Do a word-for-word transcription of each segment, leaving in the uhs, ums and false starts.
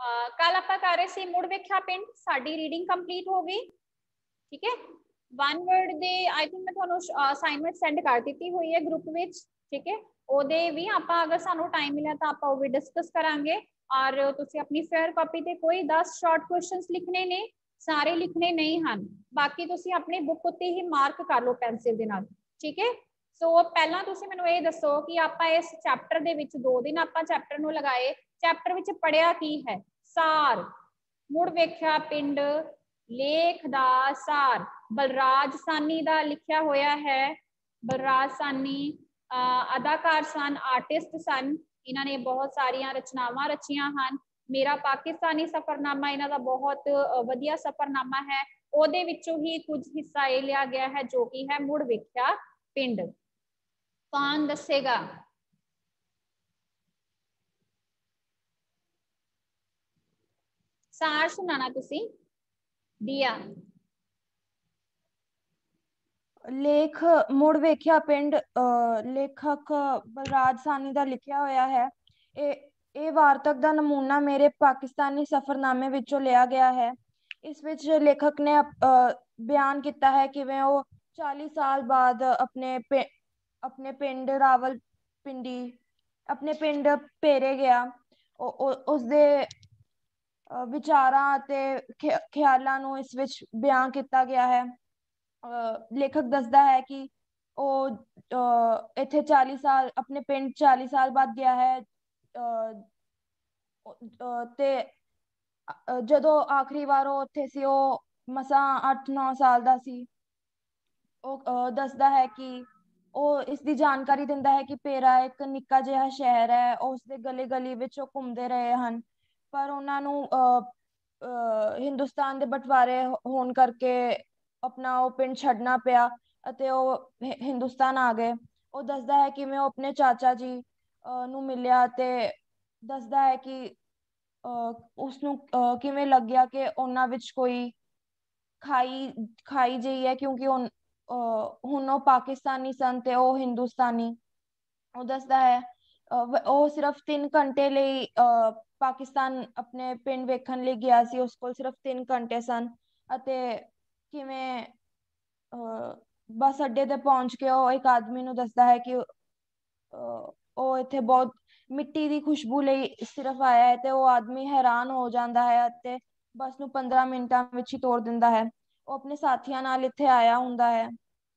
कल आप कर रहे सी मुड़ वेख्या पिंड, साडी रीडिंग कंप्लीट हो गई। ठीक है, वन वर्ड दे आई थिंक मैं तुहानू असाइनमेंट सेंड कर दी हुई है ग्रुप विच। ठीक है, ओदे भी आपां अगर सानू टाइम मिला तो आपां भी डिस्कस करांगे। और तुसी अपनी फेयर कॉपी ते कोई दस शॉर्ट क्वेश्चंस लिखने ने, सारे लिखने नहीं हैं, बाकी तुसी अपनी बुक उत्ते ही मार्क कर लो पेंसिल दे नाल। ठीक है, सो पहला तुसी मैनू ये दसो कि आपां इस चैप्टर दे विच दो दिन आपां चैप्टर नू लगाए, चैप्टर विच पढ़िया की है? सार, मुड़ वेख्या पिंड, लेख दा सार। बलराज सानी दा लिखिया होया है। बलराज सानी अदाकार सन, आर्टिस्ट सन, इन्होंने बहुत सारिया रचनावां रचिया हैं। मेरा पाकिस्तानी सफरनामा इन्हां दा बहुत वधिया सफरनामा है, ओहदे विचों ही कुछ हिस्सा ये लिया गया है जो कि है मुड़ वेख्या पिंड। कौन दसेगा? सार सुनाना तुसी। दिया। लेख मुड़ वेख्या पिंड लेखक बलराज सानी दा लिखिया होया है। ए ਇਹ ਵਾਰਤਕ ਦਾ ਨਮੂਨਾ ਮੇਰੇ ਪਾਕਿਸਤਾਨੀ ਸਫਰਨਾਮੇ ਵਿੱਚੋਂ ਲਿਆ ਗਿਆ ਹੈ। ਇਸ ਵਿੱਚ ਲੇਖਕ ਨੇ ਬਿਆਨ ਕੀਤਾ ਹੈ ਕਿਵੇਂ ਉਹ ਚਾਲੀ ਸਾਲ ਬਾਅਦ ਆਪਣੇ ਆਪਣੇ ਪਿੰਡ ਰਾਵਲਪਿੰਡੀ ਆਪਣੇ ਪਿੰਡ ਭੇਰੇ ਗਿਆ। ਉਸਦੇ ਵਿਚਾਰਾਂ ਅਤੇ ਖਿਆਲਾਂ ਨੂੰ ਇਸ ਵਿੱਚ ਬਿਆਨ ਕੀਤਾ ਗਿਆ ਹੈ। ਲੇਖਕ ਦੱਸਦਾ ਹੈ ਕਿ ਉਹ ਇੱਥੇ ਚਾਲੀ ਸਾਲ ਆਪਣੇ ਪਿੰਡ ਚਾਲੀ ਸਾਲ ਬਾਅਦ ਗਿਆ ਹੈ ਤੇ ਜਦੋਂ ਆਖਰੀ ਵਾਰ ਉਹ ਉੱਥੇ ਸੀ ਉਹ ਮਸਾਂ ਅੱਠ ਨੌ ਸਾਲ ਦਾ ਸੀ। ਉਹ ਦੱਸਦਾ ਹੈ ਕਿ ਉਹ ਇਸ ਦੀ ਜਾਣਕਾਰੀ ਦਿੰਦਾ ਹੈ ਕਿ ਪੇਰਾ ਇੱਕ ਨਿੱਕਾ ਜਿਹਾ ਸ਼ਹਿਰ ਹੈ। ਉਸ ਦੇ ਗਲੀ ਗਲੀ ਵਿੱਚ ਉਹ ਘੁੰਮਦੇ ਰਹੇ ਹਨ, ਪਰ ਉਹਨਾਂ ਨੂੰ ਹਿੰਦੁਸਤਾਨ ਦੇ ਬਟਵਾਰੇ ਹੋਣ ਕਰਕੇ ਆਪਣਾ ਉਹ ਪਿੰਡ ਛੱਡਣਾ ਪਿਆ ਅਤੇ ਉਹ ਹਿੰਦੁਸਤਾਨ ਆ ਗਏ। ਉਹ ਦੱਸਦਾ ਹੈ ਕਿਵੇਂ ਉਹ ਆਪਣੇ ਚਾਚਾ ਜੀ ਨੂੰ ਮਿਲਿਆ ਤੇ ਦੱਸਦਾ ਹੈ ਕਿ ਉਸਨੂੰ ਕਿਵੇਂ ਲੱਗਿਆ ਕਿ ਉਹਨਾਂ ਵਿੱਚ ਕੋਈ ਖਾਈ ਖਾਈ ਜਿਹੀ ਹੈ ਕਿਉਂਕਿ ਉਹ ਹੁਣ ਉਹ ਪਾਕਿਸਤਾਨੀ ਸਨ ਤੇ ਉਹ ਹਿੰਦੁਸਤਾਨੀ। ਉਹ ਦੱਸਦਾ ਹੈ ਉਹ ਸਿਰਫ ਤਿੰਨ ਘੰਟੇ ਲਈ ਪਾਕਿਸਤਾਨ ਆਪਣੇ ਪਿੰਡ ਵੇਖਣ ਲਈ ਗਿਆ ਸੀ। ਉਸ ਕੋਲ ਸਿਰਫ ਤਿੰਨ ਘੰਟੇ ਸਨ ਅਤੇ ਕਿਵੇਂ ਬੱਸ ਅੱਡੇ ਤੇ ਪਹੁੰਚ ਕੇ ਉਹ ਇੱਕ ਆਦਮੀ ਨੂੰ ਦੱਸਦਾ ਹੈ ਕਿ ਉਹ ਇੱਥੇ ਬਹੁਤ ਮਿੱਟੀ ਦੀ ਖੁਸ਼ਬੂ ਲਈ ਸਿਰਫ ਆਇਆ ਹੈ ਤੇ ਉਹ ਆਦਮੀ ਹੈਰਾਨ ਹੋ ਜਾਂਦਾ ਹੈ ਅਤੇ ਬੱਸ ਨੂੰ ਪੰਦਰਾਂ ਮਿੰਟਾਂ ਵਿੱਚ ਹੀ ਤੋੜ ਦਿੰਦਾ ਹੈ। ਉਹ ਆਪਣੇ ਸਾਥੀਆਂ ਨਾਲ ਇੱਥੇ ਆਇਆ ਹੁੰਦਾ ਹੈ।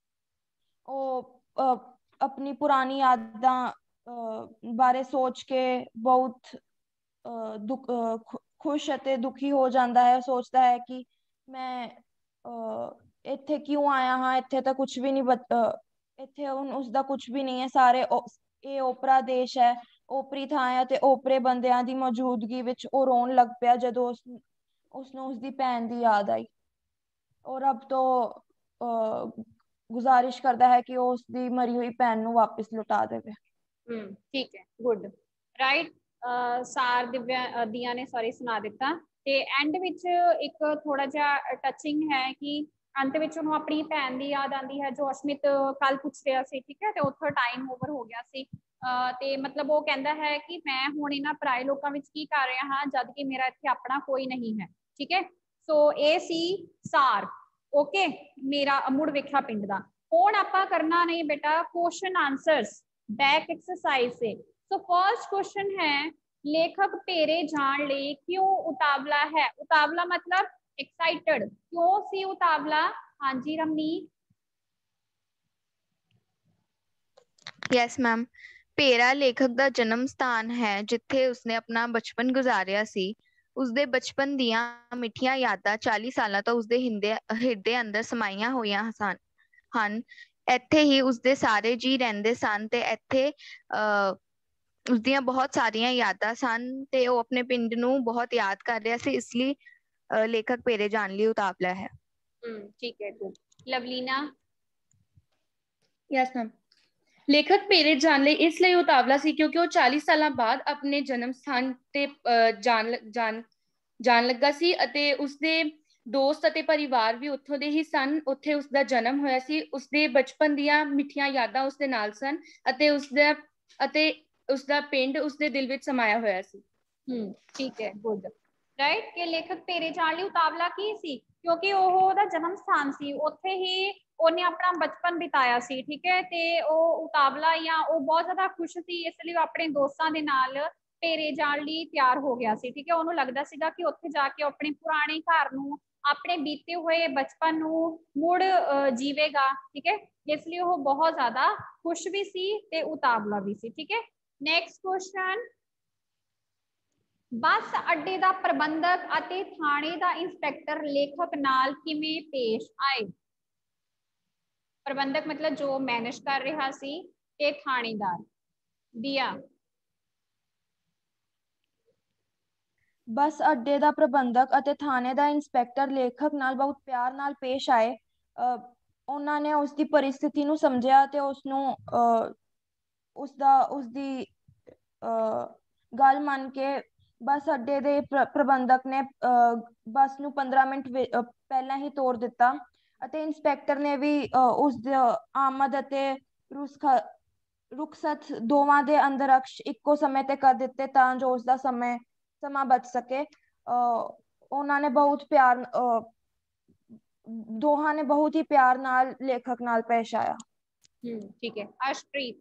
ਉਹ ਆਪਣੀ ਪੁਰਾਣੀ ਯਾਦਾਂ ਬਾਰੇ ਸੋਚ ਕੇ ਬਹੁਤ ਦੁੱਖ ਖੁਸ਼ ਅਤੇ ਦੁਖੀ ਹੋ ਜਾਂਦਾ ਹੈ। ਸੋਚਦਾ ਹੈ ਕਿ ਮੈਂ ਇੱਥੇ ਕਿਉਂ ਆਇਆ ਹਾਂ, ਇੱਥੇ ਤਾਂ ਕੁਛ ਵੀ ਨਹੀਂ ਇੱਥੇ ਹੁਣ ਉਸਦਾ ਕੁਛ ਵੀ ਨਹੀਂ ਹੈ। ਸਾਰੇ ਇਹ ਓਪਰਾ ਦੇਸ਼ ਹੈ, ਓਪਰੀ ਥਾਂ ਹੈ ਤੇ ਓਪਰੇ ਬੰਦਿਆਂ ਦੀ ਮੌਜੂਦਗੀ ਵਿੱਚ ਉਹ ਰੋਣ ਲੱਗ ਪਿਆ ਜਦੋਂ ਉਸ ਉਸਨੂੰ ਉਸਦੀ ਭੈਣ ਦੀ ਯਾਦ ਆਈ। ਉਹ ਰੱਬ ਤੋਂ ਗੁਜ਼ਾਰਿਸ਼ ਕਰਦਾ ਹੈ ਕਿ ਉਹ ਉਸਦੀ ਮਰੀ ਹੋਈ ਭੈਣ ਨੂੰ ਵਾਪਿਸ ਲੁਟਾ ਦੇਵੇ। ਹਮ ਠੀਕ ਹੈ, ਗੁੱਡ, ਰਾਈਟ। ਸਾਰ ਦਿਵਿਆ ਦੀਆਂ ਨੇ ਸੌਰੀ ਸੁਣਾ ਦਿੱਤਾ ਤੇ ਐਂਡ ਵਿੱਚ ਇੱਕ ਥੋੜਾ ਜਿਹਾ ਟੱਚਿੰਗ ਹੈ ਕਿ ਅੰਤ ਵਿੱਚ ਉਹਨੂੰ ਆਪਣੀ ਭੈਣ ਦੀ ਯਾਦ ਆਉਂਦੀ ਹੈ ਜੋ ਅਸ਼ਮਿਤ ਕੱਲ ਪੁੱਛ ਰਿਹਾ ਸੀ। ਠੀਕ ਹੈ, ਤੇ ਉੱਥੋਂ ਟਾਈਮ ਓਵਰ ਹੋ ਗਿਆ ਸੀ ਤੇ ਮਤਲਬ ਉਹ ਕਹਿੰਦਾ ਹੈ ਕਿ ਮੈਂ ਹੁਣ ਇਹਨਾਂ ਪਰਾਏ ਲੋਕਾਂ ਵਿੱਚ ਕੀ ਕਰ ਰਿਹਾ ਹਾਂ ਜਦ ਕਿ ਮੇਰਾ ਇੱਥੇ ਆਪਣਾ ਕੋਈ ਨਹੀਂ ਹੈ। ਠੀਕ ਹੈ, ਸੋ ਇਹ ਸੀ ਸਾਰ। ਓਕੇ, ਮੇਰਾ ਮੁੜ ਵੇਖਿਆ ਪਿੰਡ ਦਾ। ਹੁਣ ਆਪਾਂ ਕਰਨਾ ਨਹੀਂ ਬੇਟਾ क्वेश्चन आंसर्स बैक एक्सरसाइज से। सो फर्स्ट क्वेश्चन है लेखक पेरे जान ले क्यों उतावला है? उतावला मतलब एक्साइटेड, क्यों सी उतावला? हाँ जी रमनीत। यस मैम, पेरा लेखक ਦਾ ਜਨਮ ਸਥਾਨ ਹੈ ਜਿੱਥੇ ਉਸਨੇ ਆਪਣਾ ਬਚਪਨ ਗੁਜ਼ਾਰਿਆ ਸੀ। ਉਸਦੇ ਬਚਪਨ ਦੀਆਂ ਮਿੱਠੀਆਂ ਯਾਦਾਂ ਚਾਲੀ ਸਾਲਾਂ ਤੋਂ ਉਸਦੇ ਹਿਰਦੇ ਅੰਦਰ ਸਮਾਈਆਂ ਹੋਈਆਂ ਸਨ ਹਨ। ਇੱਥੇ ਹੀ ਉਸਦੇ ਸਾਰੇ ਜੀ ਰਹਿੰਦੇ ਸਨ ਤੇ ਇੱਥੇ ਅਹ ਉਸਦੀਆਂ ਬਹੁਤ ਸਾਰੀਆਂ ਯਾਦਾਂ ਸਨ ਤੇ ਉਹ ਆਪਣੇ ਪਿੰਡ ਨੂੰ ਬਹੁਤ ਯਾਦ ਕਰ ਰਿਹਾ ਸੀ, ਇਸ ਲਈ ਲੇਖਕ ਪੇਰੇ ਜਾਣ ਲਈ ਉਤਾਵਲਾ ਹੈ। ਠੀਕ ਹੈ, ਗੁੱਡ। ਲਵਲੀਨਾ। ਯਸ ਮੈਮ, ਲੇਖਕ ਪੇਰੇ ਜਾਣ ਲਈ ਇਸ ਲਈ ਉਤਾਵਲਾ ਸੀ ਕਿਉਂਕਿ ਉਹ ਚਾਲੀ ਸਾਲਾਂ ਬਾਅਦ ਆਪਣੇ ਜਨਮ ਸਥਾਨ ਤੇ ਜਾਣ ਜਾਣ ਜਾਣ ਲੱਗਾ ਸੀ ਅਤੇ ਉਸਦੇ ਦੋਸਤ ਅਤੇ ਪਰਿਵਾਰ ਵੀ ਉੱਥੋਂ ਦੇ ਹੀ ਸਨ। ਉੱਥੇ ਉਸਦਾ ਜਨਮ ਹੋਇਆ ਸੀ। ਉਸਦੇ ਬਚਪਨ ਦੀਆਂ ਮਿੱਠੀਆਂ ਯਾਦਾਂ ਉਸਦੇ ਨਾਲ ਸਨ ਅਤੇ ਉਸਦਾ ਅਤੇ ਉਸਦਾ ਪਿੰਡ ਉਸਦੇ ਦਿਲ ਵਿੱਚ ਸਮਾਇਆ ਹੋਇਆ ਸੀ। ਹਮ ਠੀਕ ਹੈ, ਗੁੱਡ। ਰਾਈਟ, ਕਿ ਲੇਖਕ ਭੇਰੇ ਜਾਣ ਲਈ ਉਤਾਵਲਾ ਕੀ ਸੀ, ਕਿਉਂਕਿ ਉਹ ਉਹਦਾ ਜਨਮ ਸਥਾਨ ਸੀ, ਉੱਥੇ ਹੀ ਉਹਨੇ ਆਪਣਾ ਬਚਪਨ ਬਿਤਾਇਆ ਸੀ, ਠੀਕ ਹੈ। ਤੇ ਉਹ ਉਤਾਵਲਾ ਜਾਂ ਉਹ ਬਹੁਤ ਜ਼ਿਆਦਾ ਖੁਸ਼ ਸੀ, ਇਸ ਲਈ ਉਹ ਆਪਣੇ ਦੋਸਤਾਂ ਦੇ ਨਾਲ ਭੇਰੇ ਜਾਣ ਲਈ ਤਿਆਰ ਹੋ ਗਿਆ ਸੀ, ਠੀਕ ਹੈ। ਉਹਨੂੰ ਲੱਗਦਾ ਸੀਗਾ ਕਿ ਉੱਥੇ ਜਾ ਕੇ ਆਪਣੇ ਪੁਰਾਣੇ ਘਰ ਨੂੰ, ਆਪਣੇ ਬੀਤੇ ਹੋਏ ਬਚਪਨ ਨੂੰ ਮੁੜ ਜੀਵੇਗਾ, ਠੀਕ ਹੈ। ਇਸ ਲਈ ਉਹ ਬਹੁਤ ਜ਼ਿਆਦਾ ਖੁਸ਼ ਵੀ ਸੀ ਤੇ ਉਤਾਵਲਾ ਵੀ ਸੀ, ਠੀਕ ਹੈ। ਨੈਕਸਟ ਕੁਐਸਚਨ, ਬੱਸ ਅੱਡੇ ਦਾ ਪ੍ਰਬੰਧਕ ਅਤੇ ਥਾਣੇ ਦਾ ਇੰਸਪੈਕਟਰ ਲੇਖਕ ਨਾਲ ਕਿਵੇਂ ਪੇਸ਼ ਆਏ। ਪ੍ਰਬੰਧਕ ਮਤਲਬ ਜੋ ਮੈਨੇਜ ਕਰ ਰਿਹਾ ਸੀ, ਤੇ ਥਾਣੇਦਾਰ। ਦਿਆ। ਬੱਸ ਅੱਡੇ ਦਾ ਪ੍ਰਬੰਧਕ ਅਤੇ ਥਾਣੇ ਦਾ ਇੰਸਪੈਕਟਰ ਲੇਖਕ ਨਾਲ ਬਹੁਤ ਪਿਆਰ ਨਾਲ ਪੇਸ਼ ਆਏ। ਅਹ ਉਹਨਾਂ ਨੇ ਉਸ ਦੀ ਪਰਿਸਥਿਤੀ ਨੂੰ ਸਮਝਿਆ ਤੇ ਉਸ ਨੂੰ ਅਹ ਉਸ ਦਾ ਉਸ ਦੀ ਅਹ ਗੱਲ ਮੰਨ ਕੇ ਬੱਸ ਅੱਡੇ ਦੇ ਪ੍ਰ ਪ੍ਰਬੰਧਕ ਨੇ ਅਹ ਬੱਸ ਨੂੰ ਪੰਦਰਾਂ ਮਿੰਟ ਪਹਿਲਾਂ ਹੀ ਤੋੜ ਦਿੱਤਾ ਅਤੇ ਇੰਸਪੈਕਟਰ ਨੇ ਵੀ ਅਹ ਉਸ ਦੀ ਆਮਦ ਅਤੇ ਰੁਸਖ ਰੁਖਸਤ ਦੋਵਾਂ ਦੇ ਅੰਦਰ ਅਕਸ਼ ਇੱਕੋ ਸਮੇਂ ਤੇ ਕਰ ਦਿੱਤੇ ਤਾਂ ਜੋ ਉਸ ਦਾ ਸਮੇਂ ਸਮਾਂ ਬਚ ਸਕੇ। ਅਹ ਉਹਨਾਂ ਨੇ ਬਹੁਤ ਪਿਆਰ ਅਹ ਦੋਹਾਂ ਨੇ ਬਹੁਤ ਹੀ ਪਿਆਰ ਨਾਲ ਲੇਖਕ ਨਾਲ ਪੇਸ਼ ਆਇਆ। ਹਮ ਠੀਕ ਹੈ। ਅਰਸ਼ਪ੍ਰੀਤ।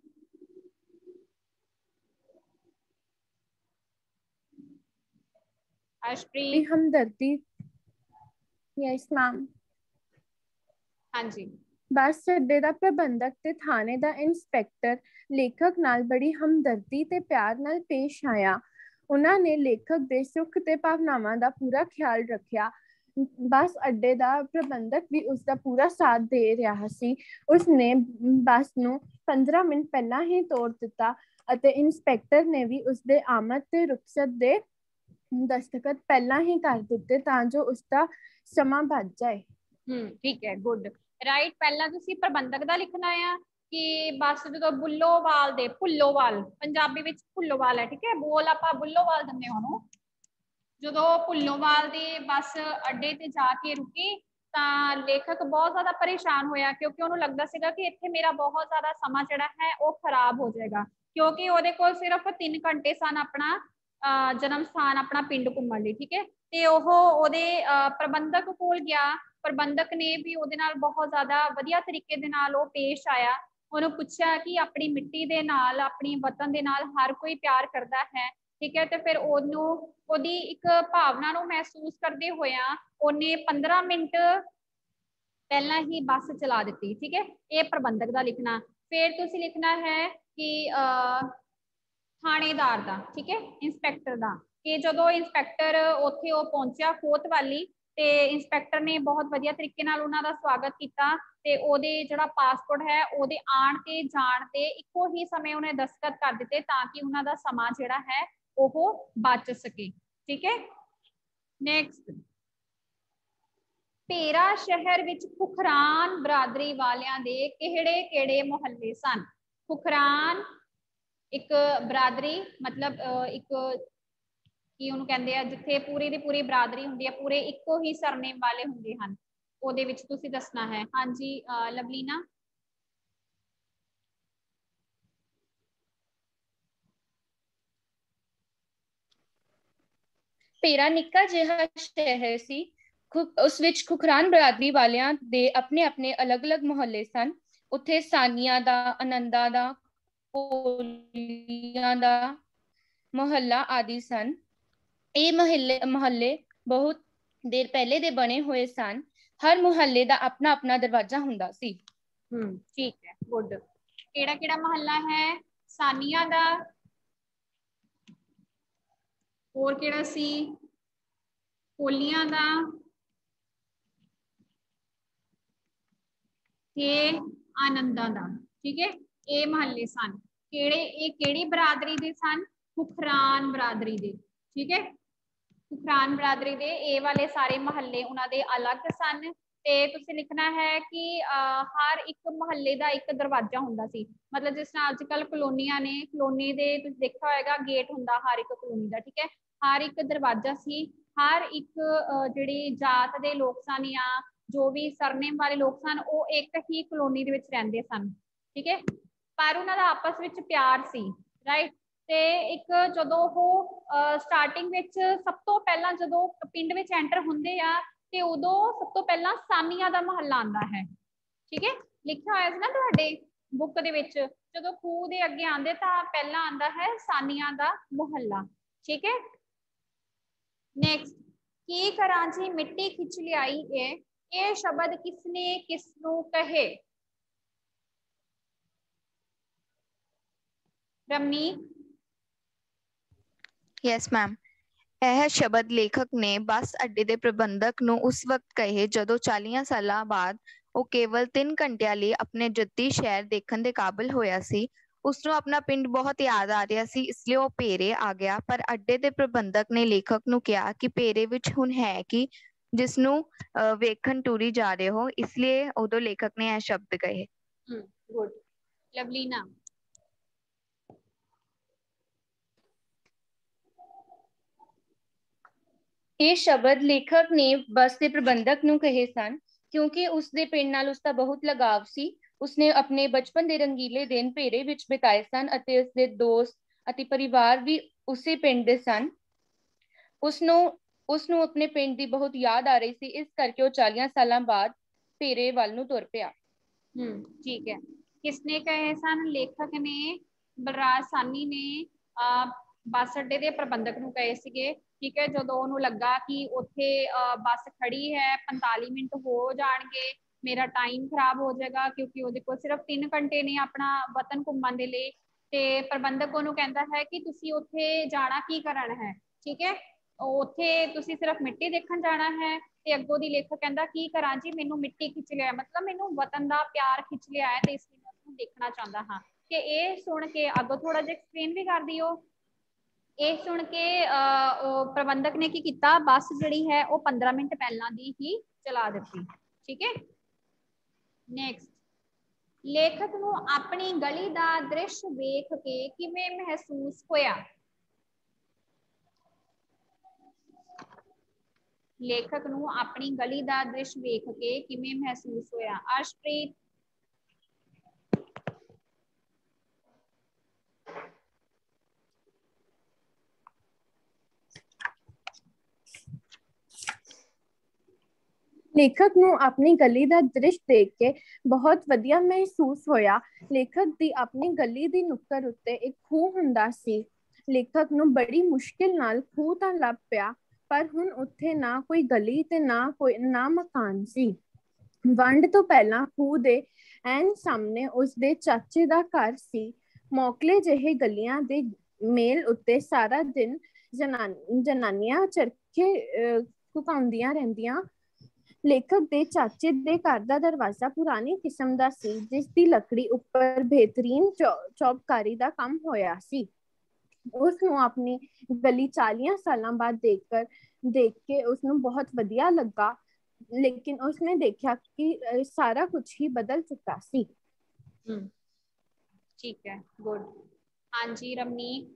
ਅਰਸ਼ਪ੍ਰੀਤ। ਹਮਦਰਦੀ। Yes ma'am. ਹਾਂਜੀ। ਬੱਸ ਅੱਡੇ ਦਾ ਪ੍ਰਬੰਧਕ ਤੇ ਥਾਣੇ ਦਾ ਇੰਸਪੈਕਟਰ ਲੇਖਕ ਨਾਲ ਬੜੀ ਹਮਦਰਦੀ ਤੇ ਪਿਆਰ ਨਾਲ ਪੇਸ਼ ਆਇਆ। ਉਹਨਾਂ ਨੇ ਲੇਖਕ ਦੇ ਸੁੱਖ ਤੇ ਭਾਵਨਾਵਾਂ ਦਾ ਪੂਰਾ ਖਿਆਲ ਰੱਖਿਆ। ਬੱਸ ਅੱਡੇ ਦਾ ਪ੍ਰਬੰਧਕ ਵੀ ਉਸਦਾ ਪੂਰਾ ਸਾਥ ਦੇ ਰਿਹਾ ਸੀ। ਉਸਨੇ ਬੱਸ ਨੂੰ ਪੰਦਰਾਂ ਮਿੰਟ ਪਹਿਲਾਂ ਹੀ ਤੋੜ ਦਿੱਤਾ ਅਤੇ ਇੰਸਪੈਕਟਰ ਨੇ ਵੀ ਉਸਦੇ ਆਮਦ ਤੇ ਰੁਖਸਤ ਦੇ ਦਸਤਖਤ ਪਹਿਲਾਂ ਹੀ ਕਰ ਦਿੱਤੇ ਤਾਂ ਜੋ ਉਸਦਾ ਸਮਾਂ ਬਚ ਜਾਏ। ਹਮ ਠੀਕ ਹੈ, ਗੁੱਡ। ਰਾਈਟ, ਪਹਿਲਾਂ ਤੁਸੀਂ ਪ੍ਰਬੰਧਕ ਦਾ ਲਿਖਣਾ ਆ ਕਿ ਬੱਸ ਜਦੋਂ ਬੁੱਲੋਵਾਲ ਦੇ, ਭੁੱਲੋਵਾਲ ਪੰਜਾਬੀ ਵਿੱਚ ਭੁੱਲੋਵਾਲ ਹੈ, ਠੀਕ ਹੈ। ਬੋਲ ਆਪਾਂ ਬੁੱਲੋਵਾਲ ਦਿੰਦੇ ਉਹਨੂੰ। ਜਦੋਂ ਭੁੱਲੋਵਾਲ ਦੇ ਬੱਸ ਅੱਡੇ ਤੇ ਜਾ ਕੇ ਰੁਕੀ ਤਾਂ ਲੇਖਕ ਬਹੁਤ ਜ਼ਿਆਦਾ ਪਰੇਸ਼ਾਨ ਹੋਇਆ, ਕਿਉਂਕਿ ਉਹਨੂੰ ਲੱਗਦਾ ਸੀਗਾ ਕਿ ਇੱਥੇ ਮੇਰਾ ਬਹੁਤ ਜ਼ਿਆਦਾ ਸਮਾਂ ਜਿਹੜਾ ਹੈ ਉਹ ਖਰਾਬ ਹੋ ਜਾਏਗਾ, ਕਿਉਂਕਿ ਉਹਦੇ ਕੋਲ ਸਿਰਫ ਤਿੰਨ ਘੰਟੇ ਸਨ ਆਪਣਾ ਅਹ ਜਨਮ ਸਥਾਨ, ਆਪਣਾ ਪਿੰਡ ਘੁੰਮਣ ਲਈ, ਠੀਕ ਹੈ। ਤੇ ਉਹ ਉਹਦੇ ਅਹ ਪ੍ਰਬੰਧਕ ਕੋਲ ਗਿਆ। ਪ੍ਰਬੰਧਕ ਨੇ ਵੀ ਉਹਦੇ ਨਾਲ ਬਹੁਤ ਜ਼ਿਆਦਾ ਵਧੀਆ ਤਰੀਕੇ ਦੇ ਨਾਲ ਉਹ ਪੇਸ਼ ਆਇਆ। ਉਹਨੂੰ ਪੁੱਛਿਆ ਕਿ ਆਪਣੀ ਮਿੱਟੀ ਦੇ ਨਾਲ, ਆਪਣੀ ਵਤਨ ਦੇ ਨਾਲ ਹਰ ਕੋਈ ਪਿਆਰ ਕਰਦਾ ਹੈ, ਠੀਕ ਹੈ। ਤੇ ਫਿਰ ਉਹਨੂੰ ਉਹਦੀ ਇੱਕ ਭਾਵਨਾ ਨੂੰ ਮਹਿਸੂਸ ਕਰਦੇ ਹੋਇਆ ਉਹਨੇ ਪੰਦਰਾਂ ਮਿੰਟ ਪਹਿਲਾਂ ਹੀ ਬੱਸ ਚਲਾ ਦਿੱਤੀ, ਠੀਕ ਹੈ। ਇਹ ਪ੍ਰਬੰਧਕ ਦਾ ਲਿਖਣਾ। ਫਿਰ ਤੁਸੀਂ ਲਿਖਣਾ ਹੈ ਕਿ ਅਹ ਥਾਣੇਦਾਰ ਦਾ, ਠੀਕ ਹੈ, ਇੰਸਪੈਕਟਰ ਦਾ, ਕਿ ਜਦੋਂ ਇੰਸਪੈਕਟਰ ਉੱਥੇ ਉਹ ਪਹੁੰਚਿਆ ਕੋਤਵਾਲੀ ਤੇ ਇੰਸਪੈਕਟਰ ਨੇ ਬਹੁਤ ਵਧੀਆ ਤਰੀਕੇ ਨਾਲ ਉਹਨਾਂ ਦਾ ਸਵਾਗਤ ਕੀਤਾ ਤੇ ਉਹਦੇ ਜਿਹੜਾ ਪਾਸਪੋਰਟ ਹੈ ਉਹਦੇ ਆਉਣ ਤੇ ਜਾਣ ਤੇ ਇੱਕੋ ਹੀ ਸਮੇਂ ਉਹਨੇ ਦਸਤਖਤ ਕਰ ਦਿੱਤੇ ਤਾਂ ਕਿ ਉਹਨਾਂ ਦਾ ਸਮਾਂ ਜਿਹੜਾ ਹੈ ਉਹ ਬਚ ਸਕੇ, ਠੀਕ ਹੈ। ਨੈਕਸਟ, ਭੇਰਾ ਸ਼ਹਿਰ ਵਿੱਚ ਖੁਖਰਾਨ ਬਰਾਦਰੀ ਵਾਲਿਆਂ ਦੇ ਕਿਹੜੇ ਕਿਹੜੇ ਮੁਹੱਲੇ ਸਨ। ਖੁਖਰਾਨ ਇੱਕ ਬਰਾਦਰੀ, ਮਤਲਬ ਇੱਕ ਕੀ ਉਹਨੂੰ ਕਹਿੰਦੇ ਆ, ਜਿੱਥੇ ਪੂਰੀ ਦੀ ਪੂਰੀ ਬਰਾਦਰੀ ਹੁੰਦੀ ਹੈ, ਪੂਰੇ ਇੱਕੋ ਹੀ ਸਰਨੇਮ ਵਾਲੇ ਹੁੰਦੇ ਹਨ, ਉਹਦੇ ਵਿੱਚ ਤੁਸੀਂ ਦੱਸਣਾ ਹੈ। ਹਾਂਜੀ ਲਵਲੀਨਾ। ਭੇਰਾ ਨਿੱਕਾ ਜਿਹਾ ਸ਼ਹਿਰ ਸੀ। ਉਸ ਵਿੱਚ ਖੁਖਰਾਨ ਬਰਾਦਰੀ ਵਾਲਿਆਂ ਦੇ ਆਪਣੇ ਆਪਣੇ ਅਲੱਗ-ਅਲੱਗ ਮੁਹੱਲੇ ਸਨ। ਉੱਥੇ ਸਾਨੀਆਂ ਦਾ, ਆਨੰਦਾਂ ਦਾ, ਕੋਲੀਆਂ ਦਾ ਮੁਹੱਲਾ ਆਦਿ ਸਨ। ਇਹ ਮੁਹੱਲੇ ਮੁਹੱਲੇ ਬਹੁਤ ਦੇਰ ਪਹਿਲੇ ਦੇ ਬਣੇ ਹੋਏ ਸਨ। ਹਰ ਮੁਹੱਲੇ ਦਾ ਆਪਣਾ ਆਪਣਾ ਦਰਵਾਜ਼ਾ ਹੁੰਦਾ ਸੀ। ਹਮ ਠੀਕ ਹੈ, ਗੁੱਡ। ਕਿਹੜਾ ਕਿਹੜਾ ਮੁਹੱਲਾ ਹੈ? ਸਾਨੀਆਂ ਦਾ, ਹੋਰ ਕਿਹੜਾ ਸੀ? ਕੋਲੀਆਂ ਦਾ ਤੇ ਆਨੰਦਾਂ ਦਾ, ਠੀਕ ਹੈ। ਇਹ ਮੁਹੱਲੇ ਸਨ। ਕਿਹੜੇ, ਇਹ ਕਿਹੜੀ ਬਰਾਦਰੀ ਦੇ ਸਨ? ਖੁਖਰਾਨ ਬਰਾਦਰੀ ਦੇ, ਠੀਕ ਹੈ। ਖੁਖਰਾਨ ਬਰਾਦਰੀ ਦੇ ਇਹ ਵਾਲੇ ਸਾਰੇ ਮੁਹੱਲੇ ਉਹਨਾਂ ਦੇ ਅਲੱਗ ਸਨ। ਤੇ ਤੁਸੀਂ ਲਿਖਣਾ ਹੈ ਕਿ ਅਹ ਹਰ ਇੱਕ ਮੁਹੱਲੇ ਦਾ ਇੱਕ ਦਰਵਾਜ਼ਾ ਹੁੰਦਾ ਸੀ, ਮਤਲਬ ਜਿਸ ਤਰ੍ਹਾਂ ਅੱਜ ਕੱਲ੍ਹ ਕਲੋਨੀਆਂ ਨੇ, ਕਲੋਨੀ ਦੇ ਤੁਸੀਂ ਦੇਖਿਆ ਹੋਏਗਾ ਗੇਟ ਹੁੰਦਾ ਹਰ ਇੱਕ ਕਲੋਨੀ ਦਾ, ਠੀਕ ਹੈ। ਹਰ ਇੱਕ ਦਰਵਾਜ਼ਾ ਸੀ। ਹਰ ਇੱਕ ਜਿਹੜੀ ਜਾਤ ਦੇ ਲੋਕ ਸਨ ਜਾਂ ਜੋ ਵੀ ਸਰਨੇਮ ਵਾਲੇ ਲੋਕ ਸਨ ਉਹ ਇੱਕ ਹੀ ਕਲੋਨੀ ਦੇ ਵਿੱਚ ਰਹਿੰਦੇ ਸਨ, ਠੀਕ ਹੈ। ਪਰ ਉਹਨਾਂ ਦਾ ਆਪਸ ਵਿੱਚ ਪਿਆਰ ਸੀ, ਰਾਈਟ। ਤੇ ਇੱਕ ਜਦੋਂ ਉਹ ਸਟਾਰਟਿੰਗ ਵਿੱਚ ਸਭ ਤੋਂ ਪਹਿਲਾਂ ਜਦੋਂ ਪਿੰਡ ਵਿੱਚ ਐਂਟਰ ਹੁੰਦੇ ਆ ਤੇ ਉਦੋਂ ਸਭ ਤੋਂ ਪਹਿਲਾਂ ਸਾਨੀਆਂ ਦਾ ਮਹੱਲਾ ਆਉਂਦਾ ਹੈ। ਠੀਕ ਹੈ, ਲਿਖਿਆ ਹੋਇਆ ਸੀ ਨਾ ਤੁਹਾਡੇ ਬੁੱਕ ਦੇ ਵਿੱਚ, ਜਦੋਂ ਖੂਹ ਦੇ ਅੱਗੇ ਆਉਂਦੇ ਤਾਂ ਪਹਿਲਾਂ ਆਉਂਦਾ ਹੈ ਸਾਨੀਆਂ ਦਾ ਮੁਹੱਲਾ। ਠੀਕ ਹੈ, ਨੈਕਸਟ, ਕੀ ਕਰਾਂ ਜੀ ਮਿੱਟੀ ਖਿੱਚ ਲਿਆਈ ਏ, ਇਹ ਸ਼ਬਦ ਕਿਸਨੇ ਕਿਸ ਨੂੰ ਕਹੇ? ਰਮਨੀਕ। ਯੈਸ ਮੈਮ, ਇਹ ਸ਼ਬਦ ਲੇਖਕ ਨੇ ਬੱਸ ਅੱਡੇ ਦੇ ਪ੍ਰਬੰਧਕ ਨੂੰ ਉਸ ਵਕਤ ਕਹੇ ਜਦੋਂ ਚਾਲੀਆਂ ਸਾਲਾਂ ਬਾਅਦ ਉਹ ਕੇਵਲ ਤਿੰਨ ਘੰਟਿਆਂ ਲਈ ਆਪਣੇ ਜੱਦੀ ਸ਼ਹਿਰ ਦੇਖਣ ਦੇ ਕਾਬਿਲ ਹੋਇਆ ਸੀ। ਉਸਨੂੰ ਆਪਣਾ ਪਿੰਡ ਬਹੁਤ ਯਾਦ ਆ ਰਿਹਾ ਸੀ, ਇਸ ਲਈ ਉਹ ਭੇਰੇ ਆ ਗਿਆ। ਪਰ ਅੱਡੇ ਦੇ ਪ੍ਰਬੰਧਕ ਨੇ ਲੇਖਕ ਨੂੰ ਕਿਹਾ ਕਿ ਭੇਰੇ ਵਿੱਚ ਹੁਣ ਹੈ ਕਿ ਜਿਸ ਨੂੰ ਅਹ ਵੇਖਣ ਟੂਰੀ ਜਾ ਰਹੇ ਹੋ, ਇਸ ਲਈ ਉਦੋਂ ਲੇਖਕ ਨੇ ਇਹ ਸ਼ਬਦ ਕਹੇ। ਗੁੱਡ, ਲਵਲੀਨਾ। ਇਹ ਸ਼ਬਦ ਲੇਖਕ ਨੇ ਬੱਸ ਦੇ ਪ੍ਰਬੰਧਕ ਨੂੰ ਕਹੇ ਸਨ ਕਿਉਂਕਿ ਉਸਦੇ ਪਿੰਡ ਨਾਲ ਉਸਦਾ ਬਹੁਤ ਲਗਾਵ ਸੀ। ਉਸਨੇ ਆਪਣੇ ਬਚਪਨ ਦੇ ਰੰਗੀਲੇ ਦਿਨ ਭੇਰੇ ਵਿੱਚ ਬਿਤਾਏ ਸਨ ਅਤੇ ਉਸਦੇ ਦੋਸਤ ਅਤੇ ਪਰਿਵਾਰ ਵੀ ਉਸੇ ਪਿੰਡ ਦੇ ਸਨ। ਉਸਨੂੰ ਉਸਨੂੰ ਆਪਣੇ ਪਿੰਡ ਦੀ ਬਹੁਤ ਯਾਦ ਆ ਰਹੀ ਸੀ, ਇਸ ਕਰਕੇ ਉਹ ਚਾਲੀਆਂ ਸਾਲਾਂ ਬਾਅਦ ਭੇਰੇ ਵੱਲ ਨੂੰ ਤੁਰ ਪਿਆ। ਹਮ ਠੀਕ ਹੈ, ਕਿਸਨੇ ਕਹੇ ਸਨ? ਲੇਖਕ ਨੇ, ਬਲਰਾਜ ਸਾਨੀ ਨੇ ਅਹ ਬੱਸ ਅੱਡੇ ਦੇ ਪ੍ਰਬੰਧਕ ਨੂੰ ਕਹੇ ਸੀਗੇ। ਠੀਕ ਹੈ, ਜਦੋਂ ਉਹਨੂੰ ਲੱਗਾ ਕਿ ਉੱਥੇ ਬੱਸ ਖੜੀ ਹੈ, ਪੰਤਾਲੀ ਮਿੰਟ ਹੋ ਜਾਣਗੇ, ਮੇਰਾ ਟਾਈਮ ਖਰਾਬ ਹੋ ਜਾਏਗਾ ਕਿਉਂਕਿ ਉਹਦੇ ਕੋਲ ਸਿਰਫ ਤਿੰਨ ਘੰਟੇ ਨੇ ਆਪਣਾ ਵਤਨ ਘੁੰਮਣ ਦੇ ਲਈ। ਤੇ ਪ੍ਰਬੰਧਕ ਉਹਨੂੰ ਕਹਿੰਦਾ ਹੈ ਕਿ ਤੁਸੀਂ ਉੱਥੇ ਜਾਣਾ ਕੀ ਕਰਨ ਹੈ। ਠੀਕ ਹੈ, ਉੱਥੇ ਤੁਸੀਂ ਸਿਰਫ ਮਿੱਟੀ ਦੇਖਣ ਜਾਣਾ ਹੈ। ਤੇ ਅੱਗੋਂ ਦੀ ਲੇਖਕ ਕਹਿੰਦਾ ਕੀ ਕਰਾਂ ਜੀ, ਮੈਨੂੰ ਮਿੱਟੀ ਖਿੱਚ ਲਿਆ, ਮਤਲਬ ਮੈਨੂੰ ਵਤਨ ਦਾ ਪਿਆਰ ਖਿੱਚ ਲਿਆ ਹੈ ਤੇ ਇਸ ਲਈ ਮੈਂ ਉਸਨੂੰ ਦੇਖਣਾ ਚਾਹੁੰਦਾ ਹਾਂ। ਤੇ ਇਹ ਸੁਣ ਕੇ ਅੱਗੋਂ ਥੋੜਾ ਜਿਹਾ ਐਕਸਪਲੇਨ ਵੀ ਕਰ ਦਿਓ। ਇਹ ਸੁਣ ਕੇ ਅਹ ਉਹ ਪ੍ਰਬੰਧਕ ਨੇ ਕੀ ਕੀਤਾ, ਬੱਸ ਜਿਹੜੀ ਹੈ ਉਹ ਪੰਦਰਾਂ ਮਿੰਟ ਪਹਿਲਾਂ ਦੀ ਹੀ ਚਲਾ ਦਿੱਤੀ। ਠੀਕ ਹੈ, ਨੈਕਸਟ, ਲੇਖਕ ਨੂੰ ਆਪਣੀ ਗਲੀ ਦਾ ਦ੍ਰਿਸ਼ ਵੇਖ ਕੇ ਕਿਵੇਂ ਮਹਿਸੂਸ ਹੋਇਆ? ਲੇਖਕ ਨੂੰ ਆਪਣੀ ਗਲੀ ਦਾ ਦ੍ਰਿਸ਼ ਵੇਖ ਕੇ ਕਿਵੇਂ ਮਹਿਸੂਸ ਹੋਇਆ? ਅਰਸ਼ਪ੍ਰੀਤ। ਲੇਖਕ ਨੂੰ ਆਪਣੀ ਗਲੀ ਦਾ ਦ੍ਰਿਸ਼ ਦੇਖ ਕੇ ਬਹੁਤ ਵਧੀਆ ਮਹਿਸੂਸ ਹੋਇਆ। ਲੇਖਕ ਦੀ ਆਪਣੀ ਗਲੀ ਦੀ ਨੁੱਕਰ ਉੱਤੇ ਇੱਕ ਖੂਹ ਹੁੰਦਾ ਸੀ। ਲੇਖਕ ਨੂੰ ਬੜੀ ਮੁਸ਼ਕਿਲ ਨਾਲ ਖੂਹ ਤਾਂ ਲੱਭ ਪਿਆ, ਪਰ ਹੁਣ ਉੱਥੇ ਨਾ ਕੋਈ ਗਲੀ ਤੇ ਨਾ ਕੋਈ ਨਾ ਮਕਾਨ ਸੀ। ਵੰਡ ਤੋਂ ਪਹਿਲਾਂ ਖੂਹ ਦੇ ਐਨ ਸਾਹਮਣੇ ਉਸਦੇ ਚਾਚੇ ਦਾ ਘਰ ਸੀ। ਮੋਕਲੇ ਜਿਹੇ ਗਲੀਆਂ ਦੇ ਮੇਲ ਉੱਤੇ ਸਾਰਾ ਦਿਨ ਜਨਾ ਜਨਾਨੀਆਂ ਚਰਖੇ ਅਹ ਘੁਕਾਉਂਦੀਆਂ ਰਹਿੰਦੀਆਂ। ਲੇਖਕ ਦੇ ਚਾਚੇ ਦੇ ਘਰ ਦਾ ਦਰਵਾਜ਼ਾ ਪੁਰਾਣੀ ਕਿਸਮ ਦਾ ਸੀ, ਜਿਸ ਦੀ ਲੱਕੜੀ ਉੱਪਰ ਬਿਹਤਰੀਨ ਚੌਬਕਾਰੀ ਦਾ ਕੰਮ ਹੋਇਆ ਸੀ। ਉਸ ਨੂੰ ਆਪਣੀ ਗਲੀ ਚਾਲੀਆਂ ਸਾਲਾਂ ਬਾਅਦ ਦੇਖकर ਦੇਖ ਕੇ ਉਸਨੂੰ ਬਹੁਤ ਵਧੀਆ ਲੱਗਾ, ਲੇਕਿਨ ਉਸਨੇ ਦੇਖਿਆ ਕਿ ਸਾਰਾ ਕੁਝ ਹੀ ਬਦਲ ਚੁੱਕਾ ਸੀ। ਹਮ ਠੀਕ ਹੈ, ਗੁੱਡ। ਹਾਂਜੀ ਰਮਨੀਕ।